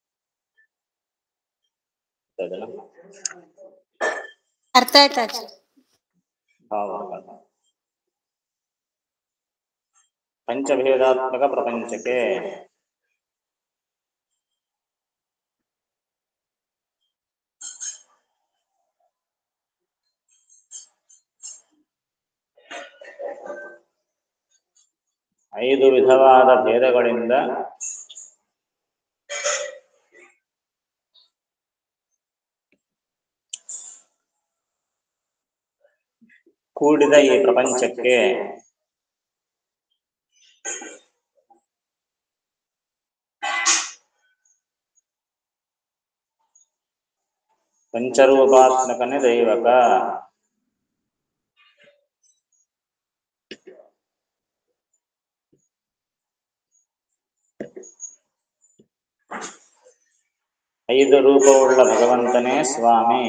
ಅರ್ಥ ಆಯ್ತಾ? ಪಂಚಭೇದಾತ್ಮಕ ಪ್ರಪಂಚಕ್ಕೆ ಐದು ವಿಧವಾದ ಭೇದಗಳಿಂದ ಕೂಡಿದ ಈ ಪ್ರಪಂಚಕ್ಕೆ ಪಂಚರೂಪಾತ್ಮಕನೇ ದೈವಕ. ಐದು ರೂಪವುಳ್ಳ ಭಗವಂತನೇ ಸ್ವಾಮಿ.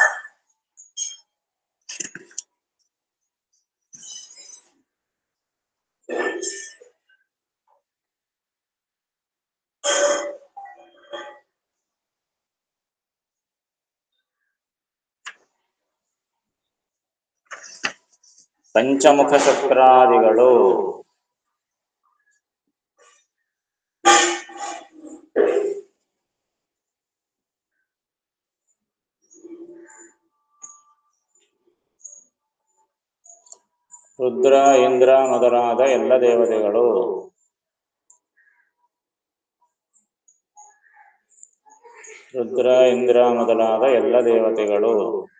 ಪಂಚಮುಖ ಚಕ್ರಾದಿಗಳು ರುದ್ರ, ಇಂದ್ರ ಮೊದಲಾದ ಎಲ್ಲ ದೇವತೆಗಳು. ರುದ್ರ, ಇಂದ್ರ ಮೊದಲಾದ ಎಲ್ಲ ದೇವತೆಗಳು.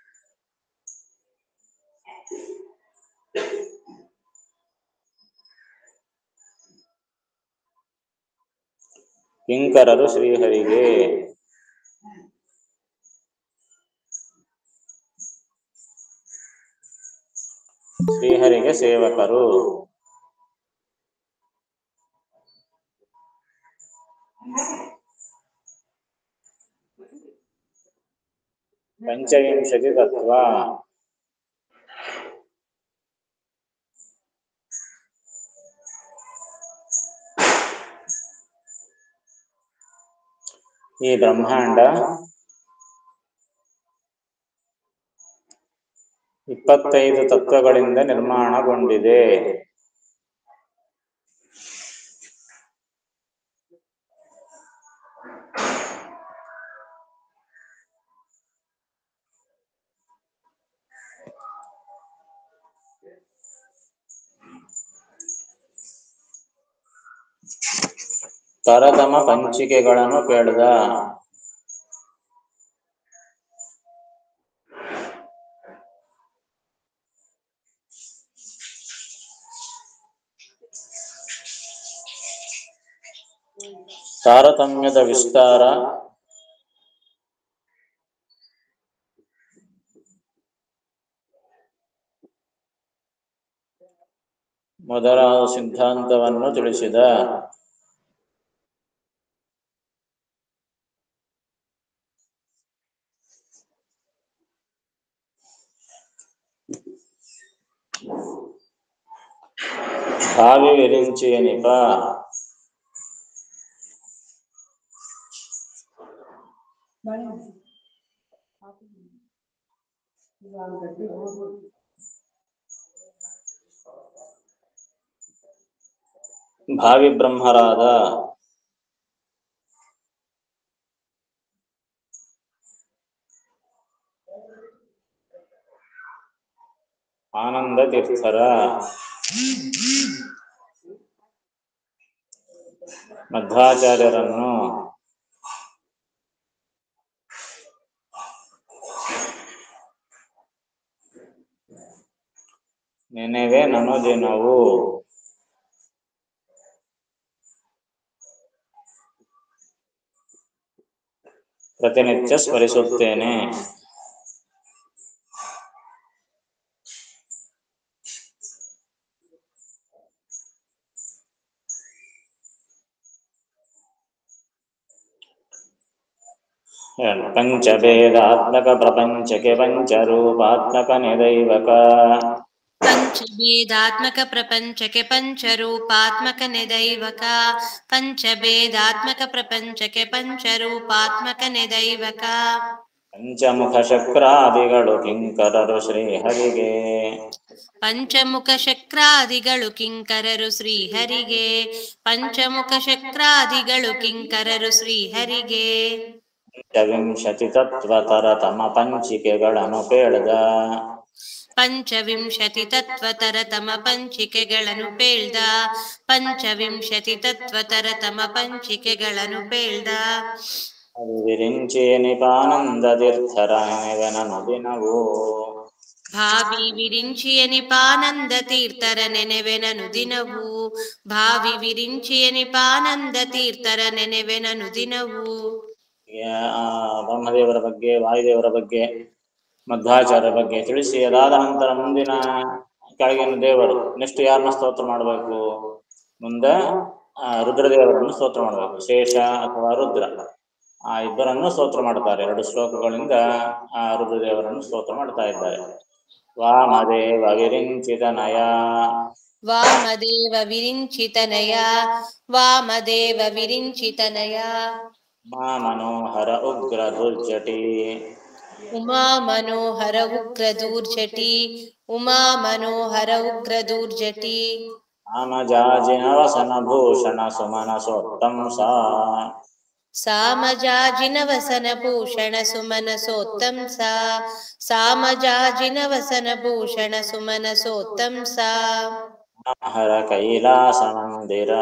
ಕಿಂಕರರು ಶ್ರೀಹರಿಗೆ. ಶ್ರೀಹರಿಗೆ ಸೇವಕರು. ಪಂಚವಿಂಶತಿ ತತ್ವ. ಈ ಬ್ರಹ್ಮಾಂಡ 25 ತತ್ವಗಳಿಂದ ನಿರ್ಮಾಣಗೊಂಡಿದೆ. ತರತಮ ಪಂಚಿಕೆಗಳನ್ನು ಕೇಳಿದ. ತಾರತಮ್ಯದ ವಿಸ್ತಾರ, ಮೊದಲಾದ ಸಿದ್ಧಾಂತವನ್ನು ತಿಳಿಸಿದ. ಭಾವಿ ವಿರಿಂಚಿಯನಿಪ ಭಾವಿ ಬ್ರಹ್ಮರಾದ ಆನಂದ ತೀರ್ಥರ ಮಧ್ವಾಚಾರ್ಯರನ್ನು ನೆನೆವೆ ನನುದಿನವು ಪ್ರತಿನಿತ್ಯ ಸ್ಮರಿಸುತ್ತೇನೆ. ಪಂಚಭೇದಾತ್ಮಕ ಪ್ರಪಂಚಕ್ಕೆ ಪಂಚರೂಪಾತ್ಮಕ ನಿದೈವಕ ಪಂಚಭೇದಾತ್ಮಕ ಪ್ರಪಂಚಕ್ಕೆ ಪಂಚರೂಪಾತ್ಮಕ ನಿದೈವಕ ಪಂಚಭೇದಾತ್ಮಕ ಪ್ರಪಂಚಕ್ಕೆ ಪಂಚರೂಪಾತ್ಮಕ ನಿದೈವಕ ಪಂಚಮುಖ ಶಕ್ರಾದಿಗಳು ಕಿಂಕರರು ಶ್ರೀಹರಿಗೆ ಪಂಚಮುಖ ಶಕ್ರಾದಿಗಳು ಕಿಂಕರರು ಶ್ರೀಹರಿಗೆ ಪಂಚಮುಖ ಶಕ್ರಾದಿಗಳು ಕಿಂಕರರು ಶ್ರೀಹರಿಗೆ ಪಂಚವಿಂಶತಿ ತತ್ವತರ ತಮ ಪಂಚಿಕೆಗಳನ್ನು ಪೇಳ್ದ ಪಂಚವಿಂಶತಿ ತತ್ವತರ ತಮ ಪಂಚಿಕೆಗಳನ್ನು ಪೇಳ್ದ ಪಂಚವಿಂಶತಿ ತತ್ವತರ ತಮ ಪಂಚಿಕೆಗಳನ್ನು ಪೇಳ್ದ ವಿರಿಂಚಿ ನಿಪಾನಂದ ತೀರ್ಥರ ನೆನೆವೆನನು ದಿನವೂ ಭಾವಿ ವಿರಿಂಚಿಯ ನಿಪಾನಂದ ತೀರ್ಥರ ನೆನೆವೆನನು ದಿನವೂ ಭಾವಿ ವಿರಿಂಚಿಯ ನಿಪಾನಂದ ತೀರ್ಥರ ನೆನೆವೆನನು ದಿನವೂ. ಬ್ರಹ್ಮದೇವರ ಬಗ್ಗೆ, ವಾಯುದೇವರ ಬಗ್ಗೆ, ಮಧ್ವಾಚಾರ್ಯರ ಬಗ್ಗೆ ತಿಳಿಸಿ ಅದಾದ ನಂತರ ಮುಂದಿನ ಕೆಳಗಿನ ದೇವರು ನೆಕ್ಸ್ಟ್ ಯಾರನ್ನ ಸ್ತೋತ್ರ ಮಾಡಬೇಕು? ಮುಂದೆ ರುದ್ರದೇವರನ್ನು ಸ್ತೋತ್ರ ಮಾಡಬೇಕು. ಶೇಷ ಅಥವಾ ರುದ್ರ ಆ ಇಬ್ಬರನ್ನು ಸ್ತೋತ್ರ ಮಾಡ್ತಾರೆ. 2 ಶ್ಲೋಕಗಳಿಂದ ಆ ರುದ್ರದೇವರನ್ನು ಸ್ತೋತ್ರ ಮಾಡ್ತಾ ಇದ್ದಾರೆ. ವಾಮದೇವ ವಿರಿಂಚಿತನಯ ವಾಮದೇವ ವಿರಿಂಚಿತನಯ ವಾಮದೇವ ವಿರಿಂಚಿತನಯ ಮಾ ಮನೋಹರ ಉಗ್ರ ದುರ್ಜಟಿ ಉಮಾ ಮನೋಹರ ಉಗ್ರ ದೂರ್ಜಟಿ ಉಮಾ ಮನೋಹರ ಉಗ್ರ ದೂರ್ಜಟಿ ಸಾಮಜಾಜಿನವಸನ ಭೂಷಣ ಸುಮನಸೋತ್ತಂಸ ಸಾಮಜಾಜಿನವಸನ ಭೂಷಣ ಸುಮನಸೋತ್ತಂಸ ಸಾಮಜಾಜಿನವಸನ ಭೂಷಣ ಸುಮನಸೋತ್ತಂಸ ಹರ ಕೈಲಾಸ ಮಂದಿರ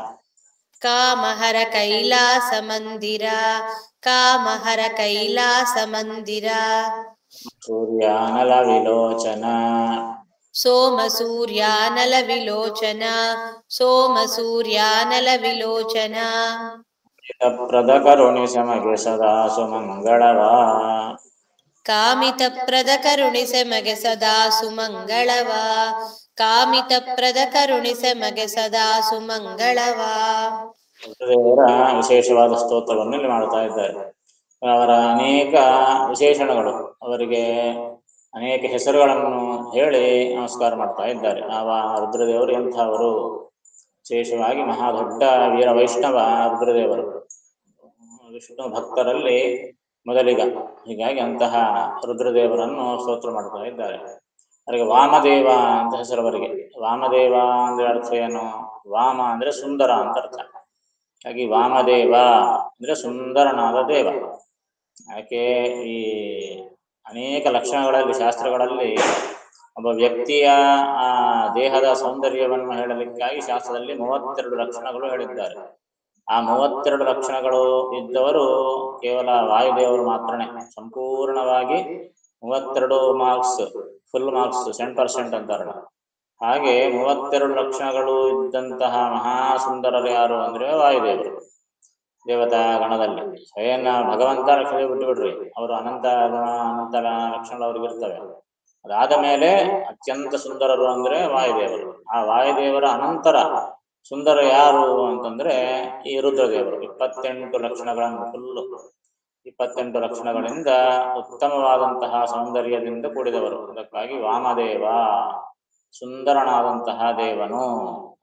ಕಾಮಹರ ಕೈಲಾಸ ಮಂದಿರ ಕಾಮಹರ ಕೈಲಾಸ ಮಂದಿರ ಸೂರ್ಯಾನಲ ವಿಲೋಚನ ಸೋಮ ಸೂರ್ಯಾನಲ ವಿಲೋಚನ ಸೋಮ ಸೂರ್ಯಾನಲ ವಿಲೋಚನ ಪ್ರದ ಕರುಣಿಸ ಮಗೆ ಸದಾ ಸುಮಂಗಳವ ಕಾಮಿತ ಪ್ರದ ಕರುಣಿಸ ಮಗೆ ಸದಾ ಸುಮಂಗಳವ ಕಾಮಿತ ಪ್ರದ ಕರುಣಿಸ ಮಗೆ ಸದಾ ಸುಮಂಗಳವ. ರುದ್ರದೇವರ ವಿಶೇಷವಾದ ಸ್ತೋತ್ರವನ್ನು ಇಲ್ಲಿ ಮಾಡ್ತಾ ಇದ್ದಾರೆ. ಅವರ ಅನೇಕ ವಿಶೇಷಣಗಳು, ಅವರಿಗೆ ಅನೇಕ ಹೆಸರುಗಳನ್ನು ಹೇಳಿ ನಮಸ್ಕಾರ ಮಾಡ್ತಾ ಇದ್ದಾರೆ. ರುದ್ರದೇವರು ಎಂಥವರು? ವಿಶೇಷವಾಗಿ ಮಹಾ ದೊಡ್ಡ ವೀರ ವೈಷ್ಣವ ರುದ್ರದೇವರು, ವಿಷ್ಣು ಭಕ್ತರಲ್ಲಿ ಮೊದಲಿಗ. ಹೀಗಾಗಿ ಅಂತಹ ರುದ್ರದೇವರನ್ನು ಸ್ತೋತ್ರ ಮಾಡ್ತಾ ಇದ್ದಾರೆ. ಅವರಿಗೆ ವಾಮದೇವ ಅಂತ ಹೆಸರು. ಅವರಿಗೆ ವಾಮದೇವ ಅಂದ್ರೆ ಅರ್ಥ ಏನು? ವಾಮ ಅಂದ್ರೆ ಸುಂದರ ಅಂತ ಅರ್ಥ. ಹಾಗೆ ವಾಮದೇವ ಅಂದ್ರೆ ಸುಂದರನಾದ ದೇವ. ಯಾಕೆ ಈ ಅನೇಕ ಲಕ್ಷಣಗಳಲ್ಲಿ, ಶಾಸ್ತ್ರಗಳಲ್ಲಿ ಒಬ್ಬ ವ್ಯಕ್ತಿಯ ಆ ದೇಹದ ಸೌಂದರ್ಯವನ್ನು ಹೇಳಲಿಕ್ಕಾಗಿ ಶಾಸ್ತ್ರದಲ್ಲಿ 32 ಲಕ್ಷಣಗಳು ಹೇಳಿದ್ದಾರೆ. ಆ 32 ಲಕ್ಷಣಗಳು ಇದ್ದವರು ಕೇವಲ ವಾಯುದೇವರು ಮಾತ್ರನೇ. ಸಂಪೂರ್ಣವಾಗಿ 32 ಮಾರ್ಕ್ಸ್, ಫುಲ್ ಮಾರ್ಕ್ಸ್, 100% ಅಂತಾರಲ್ಲ ಹಾಗೆ 32 ಲಕ್ಷಣಗಳು ಇದ್ದಂತಹ ಮಹಾಸುಂದರರು ಯಾರು ಅಂದ್ರೆ ವಾಯುದೇವರು. ದೇವತಾ ಗಣದಲ್ಲಿ ಸ್ವಯಂ ಭಗವಂತ ಲಕ್ಷಣ ಬಿಟ್ಟುಬಿಡ್ರಿ, ಅವರು ಅನಂತ ಲಕ್ಷಣಗಳು ಅವ್ರಿಗೆ ಇರ್ತವೆ. ಅದಾದ ಮೇಲೆ ಅತ್ಯಂತ ಸುಂದರರು ಅಂದ್ರೆ ವಾಯುದೇವರು. ಆ ವಾಯುದೇವರ ಅನಂತರ ಸುಂದರ ಯಾರು ಅಂತಂದ್ರೆ ಈ ರುದ್ರದೇವರು. 28 ಲಕ್ಷಣಗಳನ್ನು ಫುಲ್ಲು 28 ಲಕ್ಷಣಗಳಿಂದ ಉತ್ತಮವಾದಂತಹ ಸೌಂದರ್ಯದಿಂದ ಕೂಡಿದವರು. ಅದಕ್ಕಾಗಿ ವಾಮದೇವ, ಸುಂದರನಾದಂತಹ ದೇವನು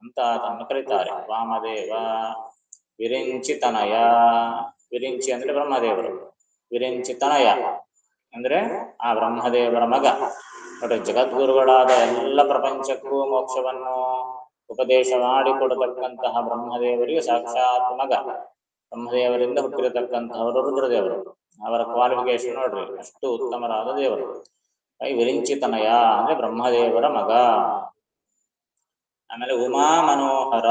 ಅಂತ ಆತನನ್ನು ಕರೀತಾರೆ. ವಾಮದೇವ ವಿರಿಂಚಿತನಯ. ವಿರಿಂಚಿ ಅಂದ್ರೆ ಬ್ರಹ್ಮದೇವರು, ವಿರಿಂಚಿತನಯ ಅಂದ್ರೆ ಆ ಬ್ರಹ್ಮದೇವರ ಮಗ. ನೋಡಿ, ಜಗದ್ಗುರುಗಳಾದ ಎಲ್ಲ ಪ್ರಪಂಚಕ್ಕೂ ಮೋಕ್ಷವನ್ನು ಉಪದೇಶ ಮಾಡಿಕೊಡತಕ್ಕಂತಹ ಬ್ರಹ್ಮದೇವರಿಗೆ ಸಾಕ್ಷಾತ್ ಮಗ. ಬ್ರಹ್ಮದೇವರಿಂದ ಹುಟ್ಟಿರತಕ್ಕಂತಹವರು ರುದ್ರದೇವರು. ಅವರ ಕ್ವಾಲಿಫಿಕೇಶನ್ ನೋಡ್ರಿ, ಅಷ್ಟು ಉತ್ತಮರಾದ ದೇವರು. ವಿರಿಂಚಿತನಯ ಅಂದ್ರೆ ಬ್ರಹ್ಮದೇವರ ಮಗ. ಆಮೇಲೆ ಉಮಾ ಮನೋಹರ.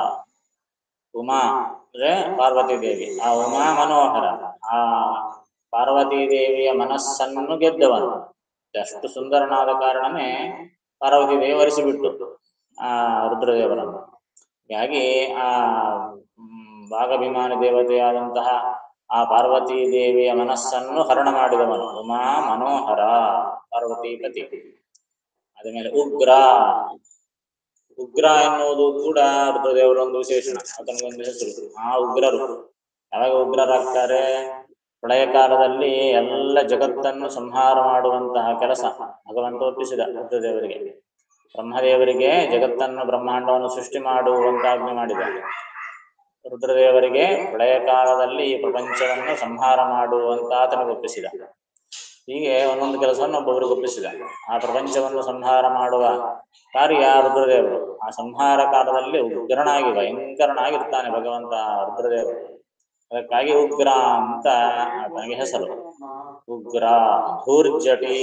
ಉಮಾ ಅಂದ್ರೆ ಪಾರ್ವತಿ ದೇವಿ. ಆ ಉಮಾ ಮನೋಹರ, ಆ ಪಾರ್ವತೀ ದೇವಿಯ ಮನಸ್ಸನ್ನು ಗೆದ್ದವನು. ಅಷ್ಟು ಸುಂದರನಾದ ಕಾರಣನೇ ಪಾರ್ವತಿ ದೇವಿ ವರಿಸಿಬಿಟ್ಟು ಆ ರುದ್ರದೇವರನ್ನು. ಹೀಗಾಗಿ ಆ ಭಾಗಭಿಮಾನಿ ದೇವತೆಯಾದಂತಹ ಆ ಪಾರ್ವತೀ ದೇವಿಯ ಮನಸ್ಸನ್ನು ಹರಣ ಮಾಡಿದವನು ಉಮಾ ಮನೋಹರ, ಪಾರ್ವತೀಪತಿ. ಅದ ಮೇಲೆ ಉಗ್ರ. ಉಗ್ರ ಎನ್ನುವುದು ಕೂಡ ರುದ್ರದೇವರ ಒಂದು ವಿಶೇಷಣ, ಅದನ್ನೊಂದು ಹೆಸರು. ಆ ಉಗ್ರರು ಯಾವಾಗ ಉಗ್ರರಾಗ್ತಾರೆ? ಪ್ರಳಯ ಕಾಲದಲ್ಲಿ ಎಲ್ಲ ಜಗತ್ತನ್ನು ಸಂಹಾರ ಮಾಡುವಂತಹ ಕೆಲಸ ಭಗವಂತ ಒಪ್ಪಿಸಿದ ರುದ್ರದೇವರಿಗೆ. ಬ್ರಹ್ಮದೇವರಿಗೆ ಜಗತ್ತನ್ನು ಬ್ರಹ್ಮಾಂಡವನ್ನು ಸೃಷ್ಟಿ ಮಾಡುವಂತಾಜ್ಞೆ ಮಾಡಿದ. ರುದ್ರದೇವರಿಗೆ ಪ್ರಳಯ ಕಾಲದಲ್ಲಿ ಈ ಪ್ರಪಂಚವನ್ನು ಸಂಹಾರ ಮಾಡುವಂತ ಆತನಿಗೆ ಒಪ್ಪಿಸಿದ. ಹೀಗೆ ಒಂದೊಂದು ಕೆಲಸವನ್ನು ಒಬ್ಬೊಬ್ಬರಿಗೆ ಒಪ್ಪಿಸಿದ. ಆ ಪ್ರಪಂಚವನ್ನು ಸಂಹಾರ ಮಾಡುವ ಕಾರ್ಯ ರುದ್ರದೇವರು. ಆ ಸಂಹಾರ ಕಾಲದಲ್ಲಿ ಉಗ್ರನಾಗಿ ಭಯಂಕರನಾಗಿರ್ತಾನೆ ಭಗವಂತ ರುದ್ರದೇವರು. ಅದಕ್ಕಾಗಿ ಉಗ್ರ ಅಂತ ಆತನಿಗೆ ಹೆಸರು. ಉಗ್ರ. ಧೂರ್ಜಟಿ.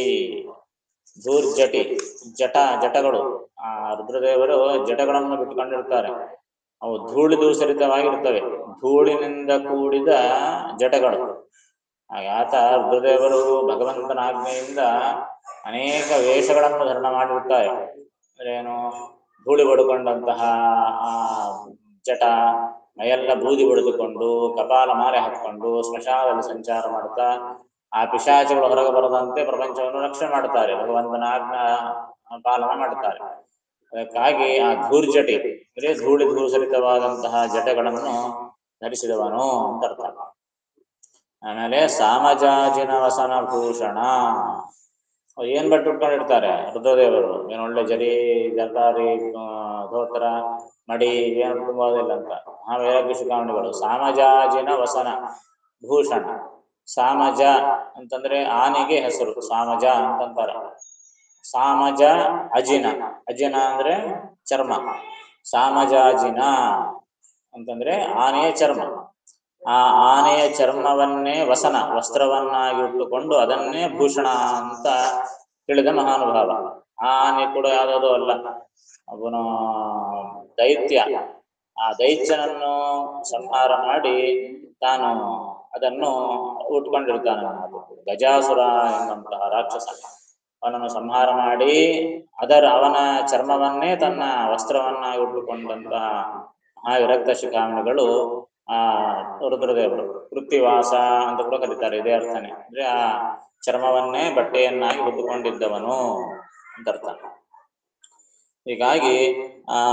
ಧೂರ್ಜಟಿ ಜಟಗಳು. ಆ ರುದ್ರದೇವರು ಜಟಗಳನ್ನು ಬಿಟ್ಟುಕೊಂಡಿರ್ತಾರೆ. ಅವು ಧೂಳಿದು ಸರಿತವಾಗಿರ್ತವೆ, ಧೂಳಿನಿಂದ ಕೂಡಿದ ಜಟಗಳು. ಆತ ರುದ್ರದೇವರು ಭಗವಂತನ ಆಜ್ಞೆಯಿಂದ ಅನೇಕ ವೇಷಗಳನ್ನು ಧರಣ ಮಾಡಿರುತ್ತಾರೆ. ಏನು? ಧೂಳಿ ಬಡ್ಕೊಂಡಂತಹ ಆ ಜಟ, ಮೈಯೆಲ್ಲ ಬೂದಿ ಬಡಿದುಕೊಂಡು, ಕಪಾಲ ಮಾಲೆ ಹಾಕಿಕೊಂಡು ಸ್ಮಶಾನದಲ್ಲಿ ಸಂಚಾರ ಮಾಡುತ್ತಾ ಆ ಪಿಶಾಚಿಗಳು ಹೊರಗೆ ಬರದಂತೆ ಪ್ರಪಂಚವನ್ನು ರಕ್ಷಣೆ ಮಾಡುತ್ತಾರೆ, ಭಗವಂತನ ಆಜ್ಞಾ ಪಾಲನ ಮಾಡುತ್ತಾರೆ. ಅದಕ್ಕಾಗಿ ಆ ಧೂರ್ಜಟಿ ಅಂದ್ರೆ ಧೂಳಿ ಧೂಸರಿತವಾದಂತಹ ಜಟಗಳನ್ನು ಧರಿಸಿದವನು ಅಂತ ಅರ್ಥ. ಆಮೇಲೆ ಸಾಮಜಾಜಿನ ವಸನ ಭೂಷಣ. ಏನ್ ಬಟ್ಟೆ ಉಟ್ಕೊಂಡಿರ್ತಾರೆ ರುದ್ರದೇವರು? ಏನೊಳ್ಳೆ ಜರ್ದಾರಿ ಧೋತ್ರ ಮಡಿ ಏನು ಉಟ್ಕೋದಿಲ್ಲ ಅಂತ ಆ ವೈರಾಗ್ಯ ಶಿಖಾಮಣಿಗಳು. ಸಾಮಜಾಜಿನ ವಸನ ಭೂಷಣ. ಸಾಮಜ ಅಂತಂದ್ರೆ ಆನೆಗೆ ಹೆಸರು, ಸಾಮಜ ಅಂತಂತಾರೆ. ಸಾಮಜ ಅಜಿನ. ಅಜಿನ ಅಂದ್ರೆ ಚರ್ಮ. ಸಾಮಜಾಜಿನ ಅಂತಂದ್ರೆ ಆನೆಯ ಚರ್ಮ. ಆ ಆನೆಯ ಚರ್ಮವನ್ನೇ ವಸನ, ವಸ್ತ್ರವನ್ನಾಗಿ ಇಟ್ಟುಕೊಂಡು ಅದನ್ನೇ ಭೂಷಣ ಅಂತ ತಿಳಿದ ಮಹಾನುಭಾವ. ಆ ಆನೆ ಕೂಡ ಯಾವುದೋ ಅಲ್ಲ, ಅವನು ದೈತ್ಯ. ಆ ದೈತ್ಯನನ್ನು ಸಂಹಾರ ಮಾಡಿ ತಾನು ಅದನ್ನು ಉಟ್ಕೊಂಡಿರ್ತಾನೆ. ಗಜಾಸುರ ಎಂಬಂತಹ ರಾಕ್ಷಸ ಅವನನ್ನು ಸಂಹಾರ ಮಾಡಿ ಅವನ ಚರ್ಮವನ್ನೇ ತನ್ನ ವಸ್ತ್ರವನ್ನಾಗಿ ಉಟ್ಟುಕೊಂಡಂತಹ ಆ ವಿರಕ್ತ ಶಿಖಾಮಣಿಗಳು ಆ ರುದ್ರದೇವರು. ಕೃತ್ತಿವಾಸ ಅಂತ ಕೂಡ ಕರೀತಾರೆ, ಇದೇ ಅರ್ಥನೇ. ಅಂದ್ರೆ ಆ ಚರ್ಮವನ್ನೇ ಬಟ್ಟೆಯನ್ನಾಗಿ ಹೊತ್ತುಕೊಂಡಿದ್ದವನು ಅಂತ ಅರ್ಥ. ಹೀಗಾಗಿ ಆ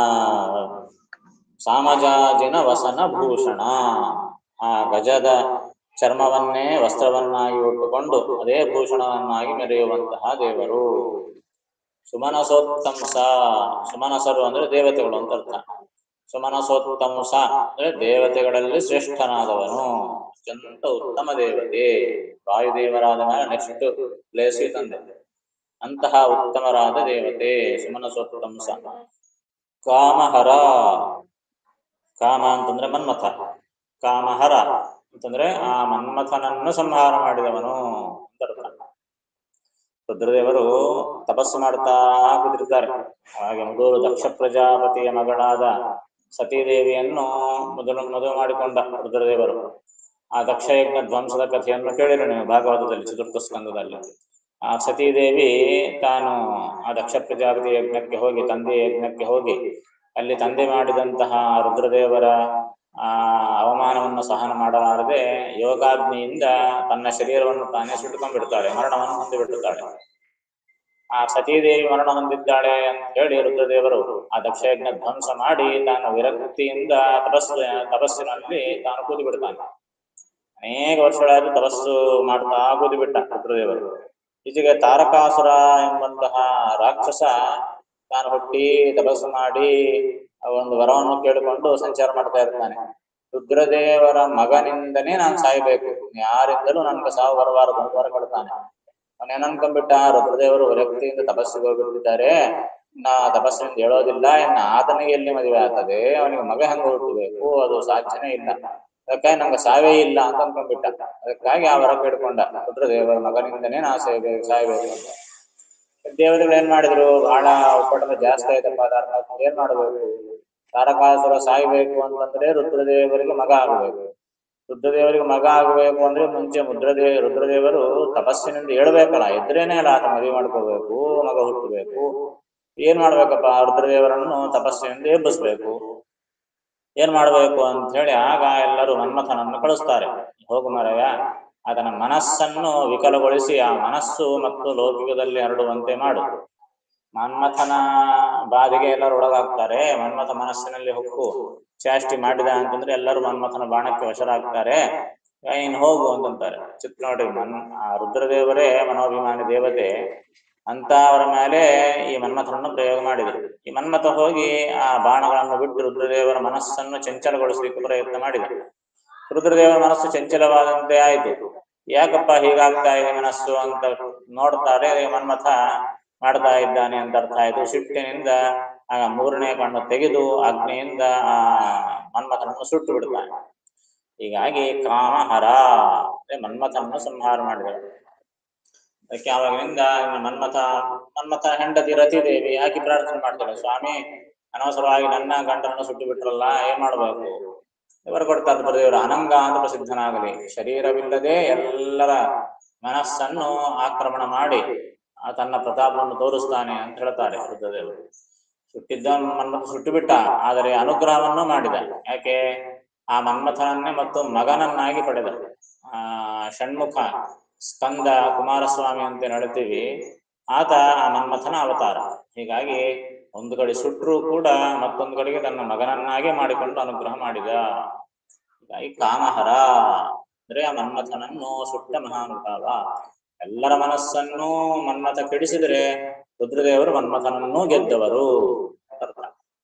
ಸಾಮಜಾಜಿನ ವಸನ ಭೂಷಣ, ಆ ಗಜದ ಚರ್ಮವನ್ನೇ ವಸ್ತ್ರವನ್ನಾಗಿ ಉಟ್ಟುಕೊಂಡು ಅದೇ ಭೂಷಣವನ್ನಾಗಿ ಮೆರೆಯುವಂತಹ ದೇವರು. ಸುಮನಸೋತ್ತಂಸ. ಸುಮನಸರು ಅಂದ್ರೆ ದೇವತೆಗಳು ಅಂತ ಅರ್ಥ. ಸುಮನಸೋತ್ತಂಸ ಅಂದ್ರೆ ದೇವತೆಗಳಲ್ಲಿ ಶ್ರೇಷ್ಠನಾದವನು, ಅತ್ಯಂತ ಉತ್ತಮ ದೇವತೆ. ವಾಯುದೇವರಾದ ಮೇಲೆ ನೆಕ್ಸ್ಟ್ ಪ್ಲೇಸ್ ತಂದೆ. ಅಂತಹ ಉತ್ತಮರಾದ ದೇವತೆ ಸುಮನಸೋತ್ತಂಸ. ಕಾಮಹರ. ಕಾಮ ಅಂತಂದ್ರೆ ಮನ್ಮಥ. ಕಾಮಹರ ಅಂತಂದ್ರೆ ಆ ಮನ್ಮಥನನ್ನು ಸಂಹಾರ ಮಾಡಿದವನು ಅಂತ ಅರ್ಥ. ರುದ್ರದೇವರು ತಪಸ್ಸು ಮಾಡ್ತಾ ಕೂತಿರ್ತಾರೆ. ಹಾಗೆ ಮೊದಲು ದಕ್ಷ ಪ್ರಜಾಪತಿಯ ಮಗಳಾದ ಸತೀದೇವಿಯನ್ನು ಮದುವೆ ಮಾಡಿಕೊಂಡ ರುದ್ರದೇವರು. ಆ ದಕ್ಷಯಜ್ಞ ಧ್ವಂಸದ ಕಥೆಯನ್ನು ಕೇಳಿರೋ ನೀವು ಭಾಗವತದಲ್ಲಿ, ಚತುರ್ಥ ಸ್ಕಂದದಲ್ಲಿ. ಆ ಸತೀದೇವಿ ತಾನು ಆ ದಕ್ಷ ಪ್ರಜಾಪತಿ ಯಜ್ಞಕ್ಕೆ ಹೋಗಿ, ತಂದೆಯ ಯಜ್ಞಕ್ಕೆ ಹೋಗಿ, ಅಲ್ಲಿ ತಂದೆ ಮಾಡಿದಂತಹ ರುದ್ರದೇವರ ಆ ಅವಮಾನವನ್ನು ಸಹನ ಮಾಡಲಾರದೆ ಯೋಗಾಗ್ನಿಯಿಂದ ತನ್ನ ಶರೀರವನ್ನು ತಾನೇ ಸುಟ್ಟುಕೊಂಡ್ಬಿಡ್ತಾಳೆ, ಮರಣವನ್ನು ಹೊಂದಿಬಿಡುತ್ತಾಳೆ. ಆ ಸತೀದೇವಿ ಮರಣ ಹೊಂದಿದ್ದಾಳೆ ಅಂತ ಹೇಳಿ ರುದ್ರದೇವರು ಆ ದಕ್ಷಯಜ್ಞ ಧ್ವಂಸ ಮಾಡಿ ತಾನು ವಿರಕ್ತಿಯಿಂದ ತಪಸ್ಸಿನಲ್ಲಿ ತಾನು ಕೂತು ಬಿಡ್ತಾನೆ. ಅನೇಕ ವರ್ಷಗಳಾದ್ರೂ ತಪಸ್ಸು ಮಾಡ್ತಾ ಕೂತು ಬಿಟ್ಟ ರುದ್ರದೇವರು. ಈಚೆಗೆ ತಾರಕಾಸುರ ಎಂಬಂತಹ ರಾಕ್ಷಸ ತಾನು ಹುಟ್ಟಿ ತಪಸ್ಸು ಮಾಡಿ ಒಂದು ವರವನ್ನು ಕೇಳಿಕೊಂಡು ಸಂಚಾರ ಮಾಡ್ತಾ ಇರ್ತಾನೆ. ರುದ್ರದೇವರ ಮಗನಿಂದನೇ ನಾನು ಸಾಯ್ಬೇಕು, ಯಾರಿಂದಲೂ ನನ್ಗೆ ಸಾವು ಬರಬಾರದು ಅಂತ ವರ ಕೊಡ್ತಾನೆ. ಅವನೇನ್ ಅನ್ಕೊಂಡ್ಬಿಟ್ಟ, ರುದ್ರದೇವರು ವ್ಯಕ್ತಿಯಿಂದ ತಪಸ್ಸಿಗೆ ಹೋಗ್ಬಿಟ್ಟಿದ್ದಾರೆ, ನಾ ತಪಸ್ಸಿನಿಂದ ಹೇಳೋದಿಲ್ಲ, ಇನ್ನು ಆತನಿಗೆ ಎಲ್ಲಿ ಮದುವೆ ಆಗ್ತದೆ, ಅವನಿಗೆ ಮಗ ಹೆಂಗ ಹುಟ್ಟಬೇಕು, ಅದು ಸಾಧ್ಯನೇ ಇಲ್ಲ, ಅದಕ್ಕಾಗಿ ನಂಗೆ ಸಾವೇ ಇಲ್ಲ ಅಂತ ಅನ್ಕೊಂಡ್ಬಿಟ್ಟ. ಅದಕ್ಕಾಗಿ ಆ ವರ ಕೇಳ್ಕೊಂಡ, ರುದ್ರದೇವರ ಮಗನಿಂದನೇ ನಾ ಸಾಯ್ಬೇಕು ಅಂತ. ದೇವತೆಗಳು ಏನ್ ಮಾಡಿದ್ರು, ಬಹಳ ಉಪಟಳ ಜಾಸ್ತಿ ಆಯ್ತಪ್ಪ ತಾರಕಾಸುರ, ಏನ್ ಮಾಡ್ಬೇಕು, ತಾರಕಾಸುರ ಸಾಯ್ಬೇಕು ಅಂತಂದ್ರೆ ರುದ್ರದೇವರಿಗೆ ಮಗ ಆಗ್ಬೇಕು. ರುದ್ರದೇವರಿಗೆ ಮಗ ಆಗ್ಬೇಕು ಅಂದ್ರೆ ಮುಂಚೆ ರುದ್ರದೇವರು ತಪಸ್ಸಿನಿಂದ ಹೇಳ್ಬೇಕಲ್ಲ, ಇದ್ರೇನೆ ಅಲ್ಲ ಆತ ಮದುವೆ ಮಾಡ್ಕೋಬೇಕು, ಮಗ ಹುಟ್ಟಬೇಕು. ಏನ್ ಮಾಡ್ಬೇಕಪ್ಪ, ರುದ್ರದೇವರನ್ನು ತಪಸ್ಸಿನಿಂದ ಎಬ್ಬಿಸ್ಬೇಕು. ಏನ್ ಮಾಡ್ಬೇಕು ಅಂತ ಹೇಳಿ ಆಗ ಎಲ್ಲರೂ ಮನ್ಮಥನನ್ನು ಕಳಿಸ್ತಾರೆ. ಹೋಗು ಮರಯ್ಯ, ಅದನ್ನ ಮನಸ್ಸನ್ನು ವಿಕಲಗೊಳಿಸಿ ಆ ಮನಸ್ಸು ಮತ್ತು ಲೌಕಿಕದಲ್ಲಿ ಹರಡುವಂತೆ ಮಾಡು. ಮನ್ಮಥನ ಬಾಧೆಗೆ ಎಲ್ಲರೂ ಒಳಗಾಗ್ತಾರೆ. ಮನ್ಮಥ ಮನಸ್ಸಿನಲ್ಲಿ ಹೊಕ್ಕು ಚಾಷ್ಟಿ ಮಾಡಿದ ಅಂತಂದ್ರೆ ಎಲ್ಲರೂ ಮನ್ಮಥನ ಬಾಣಕ್ಕೆ ವಶರಾಗ್ತಾರೆ. ಇನ್ನು ಹೋಗು ಅಂತಂತಾರೆ. ಚಿತ್ರ ನೋಡಿ, ರುದ್ರದೇವರೇ ಮನೋಭಿಮಾನಿ ದೇವತೆ ಅಂತ ಅವರ ಮೇಲೆ ಈ ಮನ್ಮಥನನ್ನು ಪ್ರಯೋಗ ಮಾಡಿದರು. ಈ ಮನ್ಮಥ ಹೋಗಿ ಆ ಬಾಣಗಳನ್ನು ಬಿಟ್ಟು ರುದ್ರದೇವರ ಮನಸ್ಸನ್ನು ಚಂಚಲಗೊಳಿಸಲಿಕ್ಕೆ ಪ್ರಯತ್ನ ಮಾಡಿದ. ರುದ್ರದೇವರ ಮನಸ್ಸು ಚಂಚಲವಾದಂತೆ ಆಯಿತು. ಯಾಕಪ್ಪ ಹೀಗಾಗ್ತಾ ಇದೆ ಮನಸ್ಸು ಅಂತ ನೋಡ್ತಾರೆ. ಮನ್ಮಥ ಮಾಡ್ತಾ ಇದ್ದಾನೆ ಅಂತ ಅರ್ಥ ಆಯ್ತು. ಸಿಟ್ಟಿನಿಂದ ಆ 3ನೇ ಕಣ್ಣು ತೆಗೆದು ಅಗ್ನಿಯಿಂದ ಆ ಮನ್ಮಥನನ್ನು ಸುಟ್ಟು ಬಿಡ್ತಾನೆ. ಹೀಗಾಗಿ ಕಾಮಹರ ಮನ್ಮಥನನ್ನು ಸಂಹಾರ ಮಾಡಿದರು. ಅದಕ್ಕೆ ಆವಾಗಿನಿಂದ ಮನ್ಮಥ ಹೆಂಡತಿ ರತಿದೇವಿ ಆಕೆ ಪ್ರಾರ್ಥನೆ ಮಾಡ್ತಾಳೆ, ಸ್ವಾಮಿ ಅನವಸರವಾಗಿ ನನ್ನ ಗಂಡನನ್ನು ಸುಟ್ಟು ಬಿಟ್ರಲ್ಲ, ಏನ್ ಮಾಡ್ಬೇಕು? ಇವರು ಕೊಡ್ತಾರೆ ರುದ್ರದೇವರು, ಅನಂಗ ಅಂತ ಪ್ರಸಿದ್ಧನಾಗಲಿ, ಶರೀರವಿಲ್ಲದೆ ಎಲ್ಲರ ಮನಸ್ಸನ್ನು ಆಕ್ರಮಣ ಮಾಡಿ ತನ್ನ ಪ್ರತಾಪವನ್ನು ತೋರಿಸ್ತಾನೆ ಅಂತ ಹೇಳ್ತಾರೆ ರುದ್ರದೇವರು. ಮನ್ಮಥ ಸುಟ್ಟು ಬಿಟ್ಟ, ಆದರೆ ಅನುಗ್ರಹವನ್ನು ಮಾಡಿದ. ಯಾಕೆ? ಆ ಮನ್ಮಥನನ್ನೇ ಮತ್ತು ಮಗನನ್ನಾಗಿ ಪಡೆದ. ಷಣ್ಮುಖ ಸ್ಕಂದ ಕುಮಾರಸ್ವಾಮಿ ಅಂತ ಹೇಳ್ತೀವಿ, ಆತ ಆ ಮನ್ಮಥನ ಅವತಾರ. ಹೀಗಾಗಿ ಒಂದು ಕಡೆ ಸುಟ್ಟರೂ ಕೂಡ ಮತ್ತೊಂದು ಕಡೆಗೆ ತನ್ನ ಮಗನನ್ನಾಗೆ ಮಾಡಿಕೊಂಡು ಅನುಗ್ರಹ ಮಾಡಿದ. ಹೀಗಾಗಿ ಕಾಮಹರ ಅಂದ್ರೆ ಆ ಮನ್ಮಥನನ್ನು ಸುಟ್ಟ ಮಹಾನುಭಾವ. ಎಲ್ಲರ ಮನಸ್ಸನ್ನು ಮನ್ಮಥ ಕೆಡಿಸಿದರೆ ರುದ್ರದೇವರು ಮನ್ಮಥನನ್ನೂ ಗೆದ್ದವರು ಅರ್ಥ.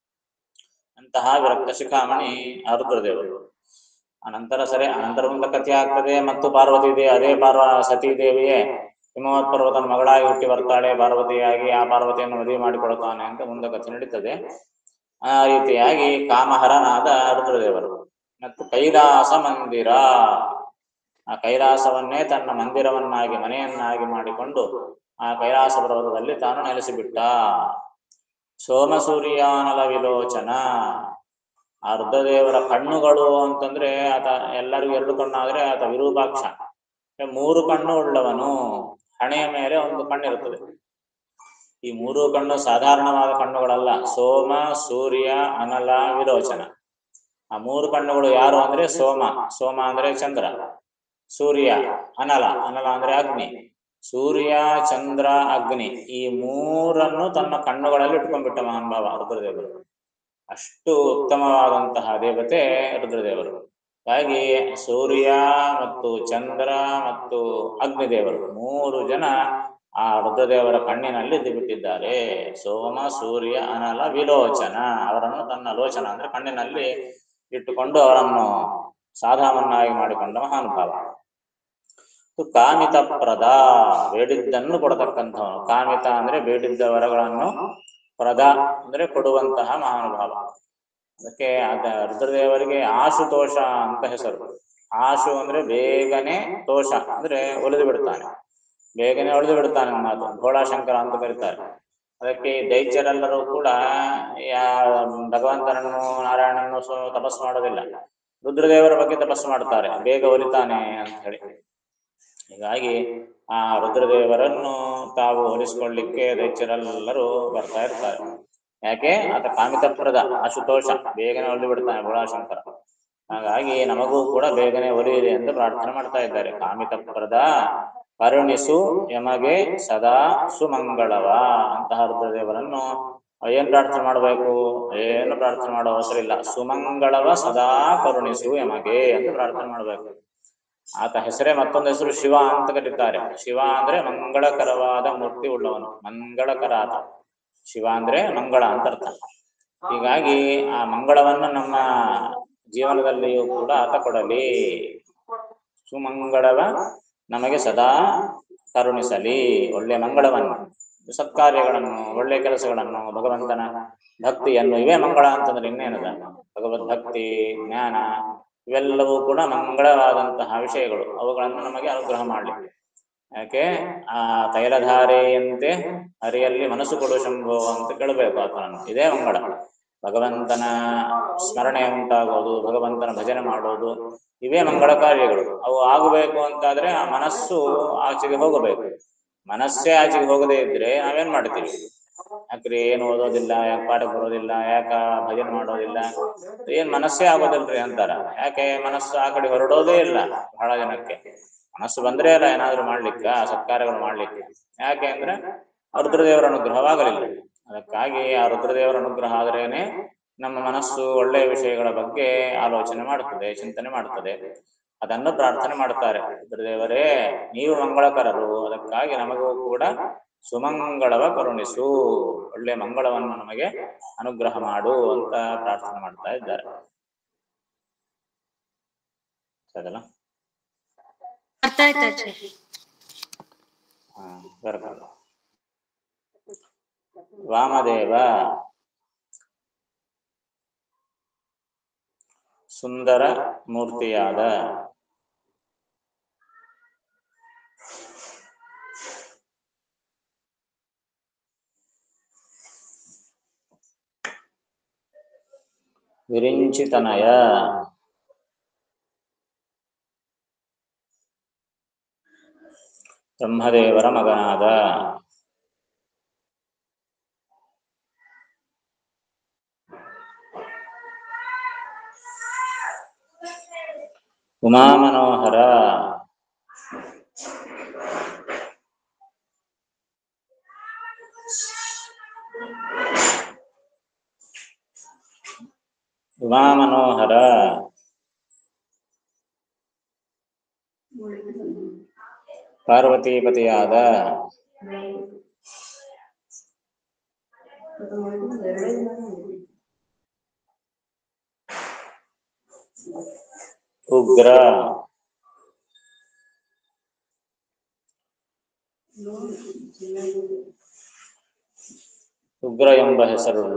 ಅಂತಹ ವಿರಕ್ತ ಶಿಖಾಮಣಿ ರುದ್ರದೇವರು. ಅನಂತರ ಮುಂದೆ ಕಥೆ ಆಗ್ತದೆ. ಮತ್ತು ಪಾರ್ವತಿ ಅದೇ ಸತೀದೇವಿಯೇ ಹಿಮವತ್ ಪರ್ವತನ ಮಗಳಾಗಿ ಹುಟ್ಟಿ ಬರ್ತಾಳೆ ಪಾರ್ವತಿಯಾಗಿ. ಆ ಪಾರ್ವತಿಯನ್ನು ಮದುವೆ ಮಾಡಿಕೊಳ್ತಾನೆ ಅಂತ ಮುಂದೆ ಕಥೆ ನಡೀತದೆ. ಆ ರೀತಿಯಾಗಿ ಕಾಮಹರನಾದ ರುದ್ರದೇವರು. ಮತ್ತು ಕೈಲಾಸ ಮಂದಿರ, ಆ ಕೈಲಾಸವನ್ನೇ ತನ್ನ ಮಂದಿರವನ್ನಾಗಿ ಮನೆಯನ್ನಾಗಿ ಮಾಡಿಕೊಂಡು ಆ ಕೈಲಾಸ ಪರ್ವತದಲ್ಲಿ ತಾನು ನೆಲೆಸಿಬಿಟ್ಟ. ಸೋಮಸೂರ್ಯಾನಲ ವಿಲೋಚನ, ಆ ರುದ್ರದೇವರ ಕಣ್ಣುಗಳು ಅಂತಂದ್ರೆ ಆತ ಎಲ್ಲರಿಗೂ 2 ಕಣ್ಣಾದ್ರೆ ಆತ ವಿರೂಪಾಕ್ಷ, 3 ಕಣ್ಣು ಉಳ್ಳವನು. ಹಣೆಯ ಮೇಲೆ 1 ಕಣ್ಣಿರುತ್ತದೆ. ಈ 3 ಕಣ್ಣು ಸಾಧಾರಣವಾದ ಕಣ್ಣುಗಳಲ್ಲ. ಸೋಮ, ಸೂರ್ಯ, ಅನಲ, ವಿಲೋಚನ. ಆ 3 ಕಣ್ಣುಗಳು ಯಾರು ಅಂದ್ರೆ ಸೋಮ ಅಂದ್ರೆ ಚಂದ್ರ, ಸೂರ್ಯ, ಅನಲ ಅಂದ್ರೆ ಅಗ್ನಿ. ಸೂರ್ಯ, ಚಂದ್ರ, ಅಗ್ನಿ ಈ 3 ತನ್ನ ಕಣ್ಣುಗಳಲ್ಲಿ ಇಟ್ಕೊಂಡ್ಬಿಟ್ಟ ಮಹಾನುಭಾವ ರುದ್ರದೇವರು. ಅಷ್ಟು ಉತ್ತಮವಾದಂತಹ ದೇವತೆ ರುದ್ರದೇವರು. ಹಾಗಾಗಿ ಸೂರ್ಯ ಮತ್ತು ಚಂದ್ರ ಮತ್ತು ಅಗ್ನಿದೇವರು 3 ಜನ ಆ ರುದ್ರದೇವರ ಕಣ್ಣಿನಲ್ಲಿ ಬಿಟ್ಟಿದ್ದಾರೆ. ಸೋಮ, ಸೂರ್ಯ, ಅನಲ, ವಿಲೋಚನ ಅವರನ್ನು ತನ್ನ ಲೋಚನ ಅಂದ್ರೆ ಕಣ್ಣಿನಲ್ಲಿ ಇಟ್ಟುಕೊಂಡು ಅವರನ್ನು ಸಾಧಾವನ್ನಾಗಿ ಮಾಡಿಕೊಂಡ ಮಹಾನುಭಾವ. ಕಾಮಿತ ಪ್ರದ, ಬೇಡಿದ್ದನ್ನು ಕೊಡತಕ್ಕಂಥವನು. ಕಾಮಿತ ಅಂದ್ರೆ ಬೇಡಿದ್ದ ವರಗಳನ್ನು, ಪ್ರದ ಅಂದ್ರೆ ಕೊಡುವಂತಹ ಮಹಾನುಭಾವ. ಅದಕ್ಕೆ ರುದ್ರದೇವರಿಗೆ ಆಶುತೋಷ ಅಂತ ಹೆಸರು. ಆಶು ಅಂದ್ರೆ ಬೇಗನೆ, ತೋಷ ಅಂದ್ರೆ ಒಲಿದು ಬಿಡ್ತಾನೆ, ಬೇಗನೆ ಒಲಿದು ಬಿಡ್ತಾನೆ ಅನ್ನೋದು. ಭೋಳಾಶಂಕರ ಅಂತ ಕರೀತಾರೆ. ಅದಕ್ಕೆ ದೈತ್ಯರೆಲ್ಲರೂ ಕೂಡ ಭಗವಂತನನ್ನು ನಾರಾಯಣನನ್ನು ತಪಸ್ಸು ಮಾಡೋದಿಲ್ಲ, ರುದ್ರದೇವರ ಬಗ್ಗೆ ತಪಸ್ಸು ಮಾಡ್ತಾರೆ, ಬೇಗ ಒಲಿತಾನೆ ಅಂತ ಹೇಳಿ. ಹೀಗಾಗಿ ಆ ರುದ್ರದೇವರನ್ನು ತಾವು ಹೋಲಿಸಿಕೊಳ್ಳಿಕ್ಕೆ ದೈತ್ಯರೆಲ್ಲರೂ ಬರ್ತಾ ಇರ್ತಾರೆ. ಯಾಕೆ? ಆತ ಕಾಮಿತಪ್ರದ, ಆಶುತೋಷ, ಬೇಗನೆ ಒಲಿದು ಬಿಡ್ತಾನೆ ಭೋಳಾಶಂಕರ. ಹಾಗಾಗಿ ನಮಗೂ ಕೂಡ ಬೇಗನೆ ಒಲಿಯಿದೆ ಎಂದು ಪ್ರಾರ್ಥನೆ ಮಾಡ್ತಾ ಇದ್ದಾರೆ. ಕಾಮಿತಪ್ರದ ಕರುಣಿಸು ಯಮಗೆ ಸದಾ ಸುಮಂಗಳವ. ಅಂತಹ ರುದ್ರದೇವರನ್ನು ಏನ್ ಪ್ರಾರ್ಥನೆ ಮಾಡಬೇಕು? ಏನು ಪ್ರಾರ್ಥನೆ ಮಾಡೋ ಅವಸರ ಇಲ್ಲ. ಸುಮಂಗಳವ ಸದಾ ಕರುಣಿಸು ಯಮಗೆ ಅಂತ ಪ್ರಾರ್ಥನೆ ಮಾಡಬೇಕು. ಆತ ಹೆಸರೇ ಮತ್ತೊಂದು ಹೆಸರು ಶಿವ ಅಂತ ಕರೀತಾರೆ. ಶಿವ ಅಂದ್ರೆ ಮಂಗಳಕರವಾದ ಮೂರ್ತಿ ಉಳ್ಳವನು, ಮಂಗಳಕರ ಆತ. ಶಿವ ಅಂದ್ರೆ ಮಂಗಳ ಅಂತ ಅರ್ಥ. ಹೀಗಾಗಿ ಆ ಮಂಗಳವನ್ನು ನಮ್ಮ ಜೀವನದಲ್ಲಿಯೂ ಕೂಡ ಆತ ಕೊಡಲಿ. ಸುಮಂಗಳವ ನಮಗೆ ಸದಾ ಕರುಣಿಸಲಿ. ಒಳ್ಳೆಯ ಮಂಗಳವನ್ನು, ಸತ್ಕಾರ್ಯಗಳನ್ನು, ಒಳ್ಳೆಯ ಕೆಲಸಗಳನ್ನು, ಭಗವಂತನ ಭಕ್ತಿಯನ್ನು, ಇವೇ ಮಂಗಳ ಅಂತಂದ್ರೆ ಇನ್ನೇನದ? ಭಗವದ್ಭಕ್ತಿ, ಜ್ಞಾನ, ಇವೆಲ್ಲವೂ ಕೂಡ ಮಂಗಳವಾದಂತಹ ವಿಷಯಗಳು. ಅವುಗಳನ್ನು ನಮಗೆ ಅನುಗ್ರಹ ಮಾಡಲಿ. ಯಾಕೆ ಆ ತೈಲಧಾರೆಯಂತೆ ಹರಿಯಲ್ಲಿ ಮನಸ್ಸು ಕೊಡು ಶಂಭೋ ಅಂತ ಕೇಳಬೇಕು ಆತನನ್ನು. ಇದೇ ಮಂಗಳ. ಭಗವಂತನ ಸ್ಮರಣೆ ಉಂಟಾಗೋದು, ಭಗವಂತನ ಭಜನೆ ಮಾಡೋದು, ಇವೇ ಮಂಗಳ ಕಾರ್ಯಗಳು. ಅವು ಆಗಬೇಕು ಅಂತಾದ್ರೆ ಆ ಮನಸ್ಸು ಆಚೆಗೆ ಹೋಗಬೇಕು. ಮನಸ್ಸೇ ಆಚೆಗೆ ಹೋಗದೇ ಇದ್ರೆ ನಾವೇನ್ ಮಾಡ್ತೀವಿ? ಯಾಕ್ರಿ ಏನು ಓದೋದಿಲ್ಲ, ಯಾಕೆ ಪಾಠ ಬರೋದಿಲ್ಲ, ಯಾಕ ಭಜನೆ ಮಾಡೋದಿಲ್ಲ, ಏನ್ ಮನಸ್ಸೇ ಆಗೋದಿಲ್ರಿ ಅಂತಾರ. ಯಾಕೆ? ಮನಸ್ಸು ಆ ಕಡೆ ಹೊರಡೋದೇ ಇಲ್ಲ ಬಹಳ ಜನಕ್ಕೆ. ಮನಸ್ಸು ಬಂದ್ರೆ ಅಲ್ಲ ಏನಾದ್ರು ಮಾಡ್ಲಿಕ್ಕ, ಸತ್ಕಾರ್ಯಗಳು ಮಾಡ್ಲಿಕ್ಕೆ. ಯಾಕೆ ಅಂದ್ರೆ ರುದ್ರದೇವರ ಅನುಗ್ರಹವಾಗಲಿಲ್ಲ. ಅದಕ್ಕಾಗಿ ಆ ರುದ್ರದೇವರ ಅನುಗ್ರಹ ಆದ್ರೇನೆ ನಮ್ಮ ಮನಸ್ಸು ಒಳ್ಳೆಯ ವಿಷಯಗಳ ಬಗ್ಗೆ ಆಲೋಚನೆ ಮಾಡುತ್ತದೆ, ಚಿಂತನೆ ಮಾಡುತ್ತದೆ. ಅದನ್ನು ಪ್ರಾರ್ಥನೆ ಮಾಡುತ್ತಾರೆ. ರುದ್ರದೇವರೇ, ನೀವು ಮಂಗಳಕರರು, ಅದಕ್ಕಾಗಿ ನಮಗೂ ಕೂಡ ಸುಮಂಗಳವ ಕರುಣಿಸು, ಒಳ್ಳೆ ಮಂಗಳವನ್ನು ನಮಗೆ ಅನುಗ್ರಹ ಮಾಡು ಅಂತ ಪ್ರಾರ್ಥನೆ ಮಾಡ್ತಾ ಇದ್ದಾರೆ. ಸರಿಯಲ್ಲ? ವಾಮದೇವ ಸುಂದರ ಮೂರ್ತಿಯಾದ ವಿರಿಂಚಿತನಯ ಬ್ರಹ್ಮದೇವರ ಮಗನಾದ ಉಮಾಮನೋಹರ ಉಮಾಮನೋಹರ ಪಾರ್ವತೀಪತಿಯಾದ ಉಗ್ರ ಉಗ್ರ ಎಂಬ ಹೆಸರುಳ್ಳ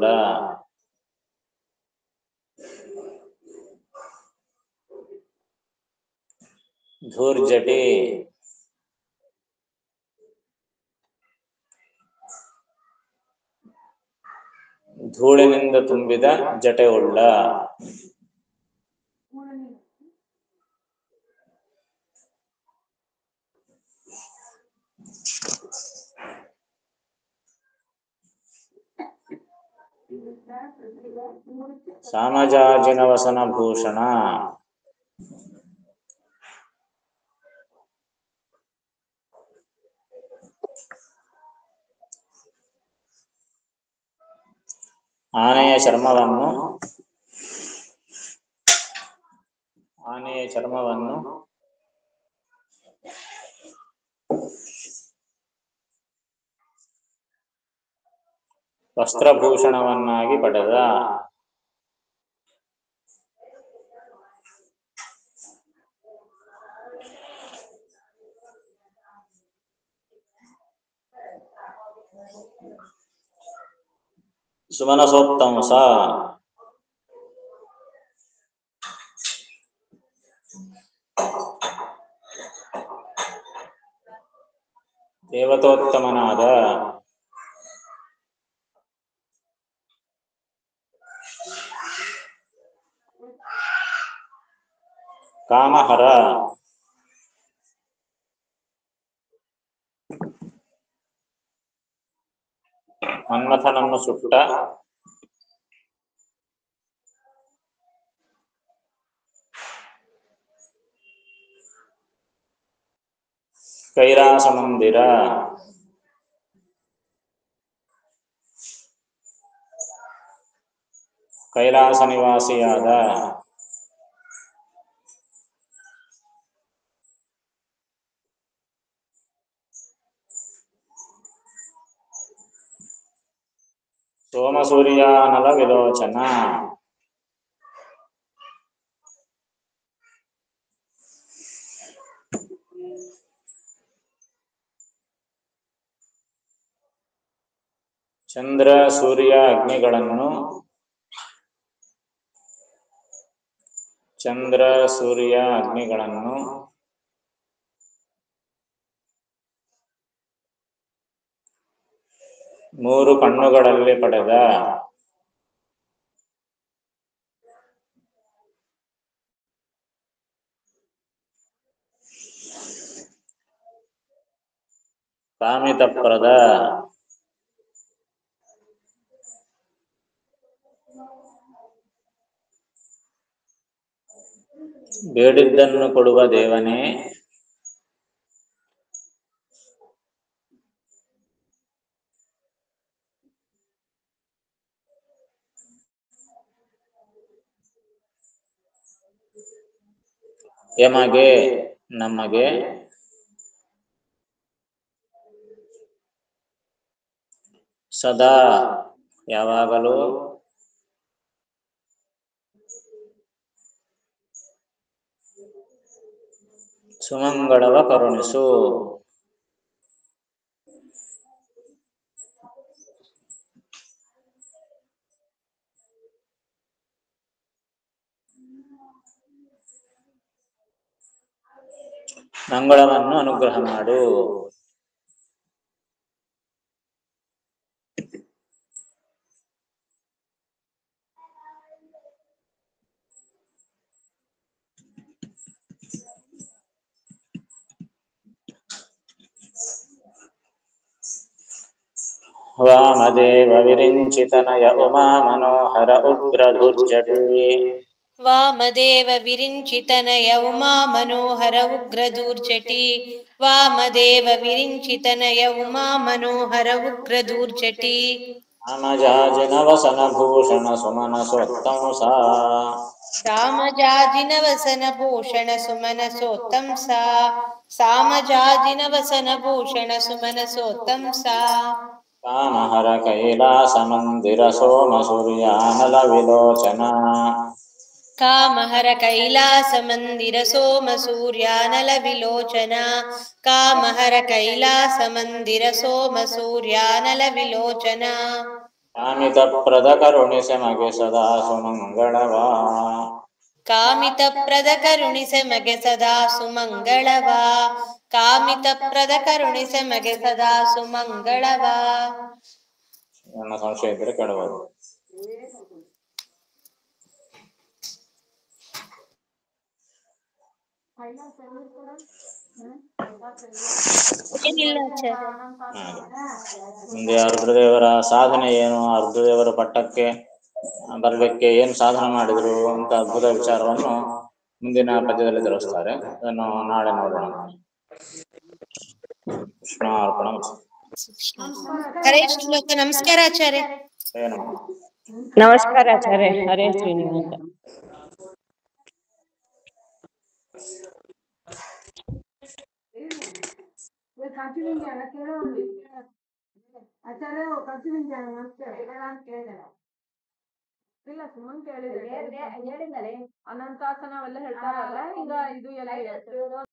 ಧೂರ್ಜಟಿ ಧೂಳಿನಿಂದ ತುಂಬಿದ ಜಟೆಯುಳ್ಳ ಸಾಮಜಾಜಿನ ವಸನ ಭೂಷಣ ಆನೆಯ ಚರ್ಮವನ್ನು ವಸ್ತ್ರಭೂಷಣವನ್ನಾಗಿ ಪಡೆದ ಸುಮನಸೋತ್ತಂಸ ದೇವತೋತ್ತಮನಾದ ಕಾಮಹರ ಮನ್ಮಥನನ್ನು ಸುಟ್ಟ ಕೈಲಾಸ ಮಂದಿರ ಕೈಲಾಸ ನಿವಾಸಿಯಾದ ಸೋಮಸೂರ್ಯಾನಲ ವಿಲೋಚನ. ಚಂದ್ರ ಸೂರ್ಯ ಅಗ್ನಿಗಳನ್ನು ಮೂರು ಕಣ್ಣುಗಳಲ್ಲಿ ಪಡೆದ ಕಾಮಿತಪ್ರದ ಬೇಡಿದ್ದನ್ನು ಕೊಡುವ ದೇವನೇ, ಎಮಗೆ ನಮಗೆ ಸದಾ ಯಾವಾಗಲೂ ಸುಮಂಗಳವ ಕರುಣಿಸು. ಮಂಗಳವನ್ನು ಅನುಗ್ರಹ ಮಾಡು. ವಾಮದೇವ ವಿರಿಂಚಿತನಯ ಉಮಾ ಮನೋಹರ ಉಗ್ರ ದುರ್ಜಟಿ. ವಾಮದೇವ ವಿರಿಂಚಿತನಯ ಉಮಾ ಮನೋಹರ ಉಗ್ರ ದೂರ್ಜಟಿ. ವಾಮದೇವ ವಿರಿಂಚಿತನಯ ಉಮಾ ಮನೋಹರ ಉಗ್ರ ದೂರ್ಜಟಿ. ರಾಮಜಾಜಿನವಸನ ಭೂಷಣ ಸುಮನಸೋತ್ತಂಸ. ರಾಮಜಾಜಿನವಸನ ಭೂಷಣ ಸುಮನಸೋತ್ತಂಸ. ಸಾಮಜಾಜಿನವಸನ ಭೂಷಣ ಸುಮನಸೋತ್ತಂಸ. ಕಾಮಹರ ಕೈಲಾಸ ಮಂದಿರ ಸೋಮ ಸೂರ್ಯಾನಲ ವಿಲೋಚನ. ಕಾಮಹರ ಕೈಲಾಸ ಮಂದಿರ ಸೋಮ ಸೂರ್ಯಾನಲ ವಿಲೋಚನ. ಕಾಮಹರ ಕೈಲಾಸ ಮಂದಿರ ಸೋಮ ಸೂರ್ಯಾನಲ ವಿಲೋಚನ. ಕಾಮಿತಪ್ರದ ಕರುಣಿಸೆ ಮಗೆ ಸದಾ ಸುಮಂಗಳವಾ. ಕಾಮಿತಪ್ರದ ಕರುಣಿಸೆ ಮಗೆ ಸದಾ ಸುಮಂಗಳವಾ. ಕಾಮಿತಪ್ರದ ಕರುಣಿಸೆ ಮಗೆ ಸದಾ ಸುಮಂಗಳವಾ. ನನ್ನ ಸಂಶಯ ಇದ್ದರೆ ಕೇಳಬಹುದು. ಏನಿಲ್ಲ ಆಚಾರ್ಯ. ಮುಂದೆ ರುದ್ರದೇವರ ಸಾಧನೆ ಏನು, ರುದ್ರದೇವರ ಪಟ್ಟಕ್ಕೆ ಬರಲಿಕ್ಕೆ ಏನು ಸಾಧನೆ ಮಾಡಿದ್ರು ಅಂತ ಅದ್ಭುತ ವಿಚಾರವನ್ನು ಮುಂದಿನ ಪದ್ಯದಲ್ಲಿ ತಿಳಿಸ್ತಾರೆ. ಅದನ್ನು ನಾಳೆ ನೋಡೋಣ. ಕೃಷ್ಣಾರ್ಪಣ. ಹರೇ ಶ್ಲೋಕ. ನಮಸ್ಕಾರ ಆಚಾರ್ಯ. ಏನು ನಮಸ್ಕಾರ ಆಚಾರ್ಯ. ಹರೇ ಶ್ರೀನಿವಾಸ. ಇಲ್ಲ ಸುಮ್ಮನೆ ಕೇಳಿದ್ರೆ ಅನಂತಾಸನ ಅವೆಲ್ಲ ಹೇಳ್ತಾರಲ್ಲ, ಈಗ ಇದು ಎಲ್ಲ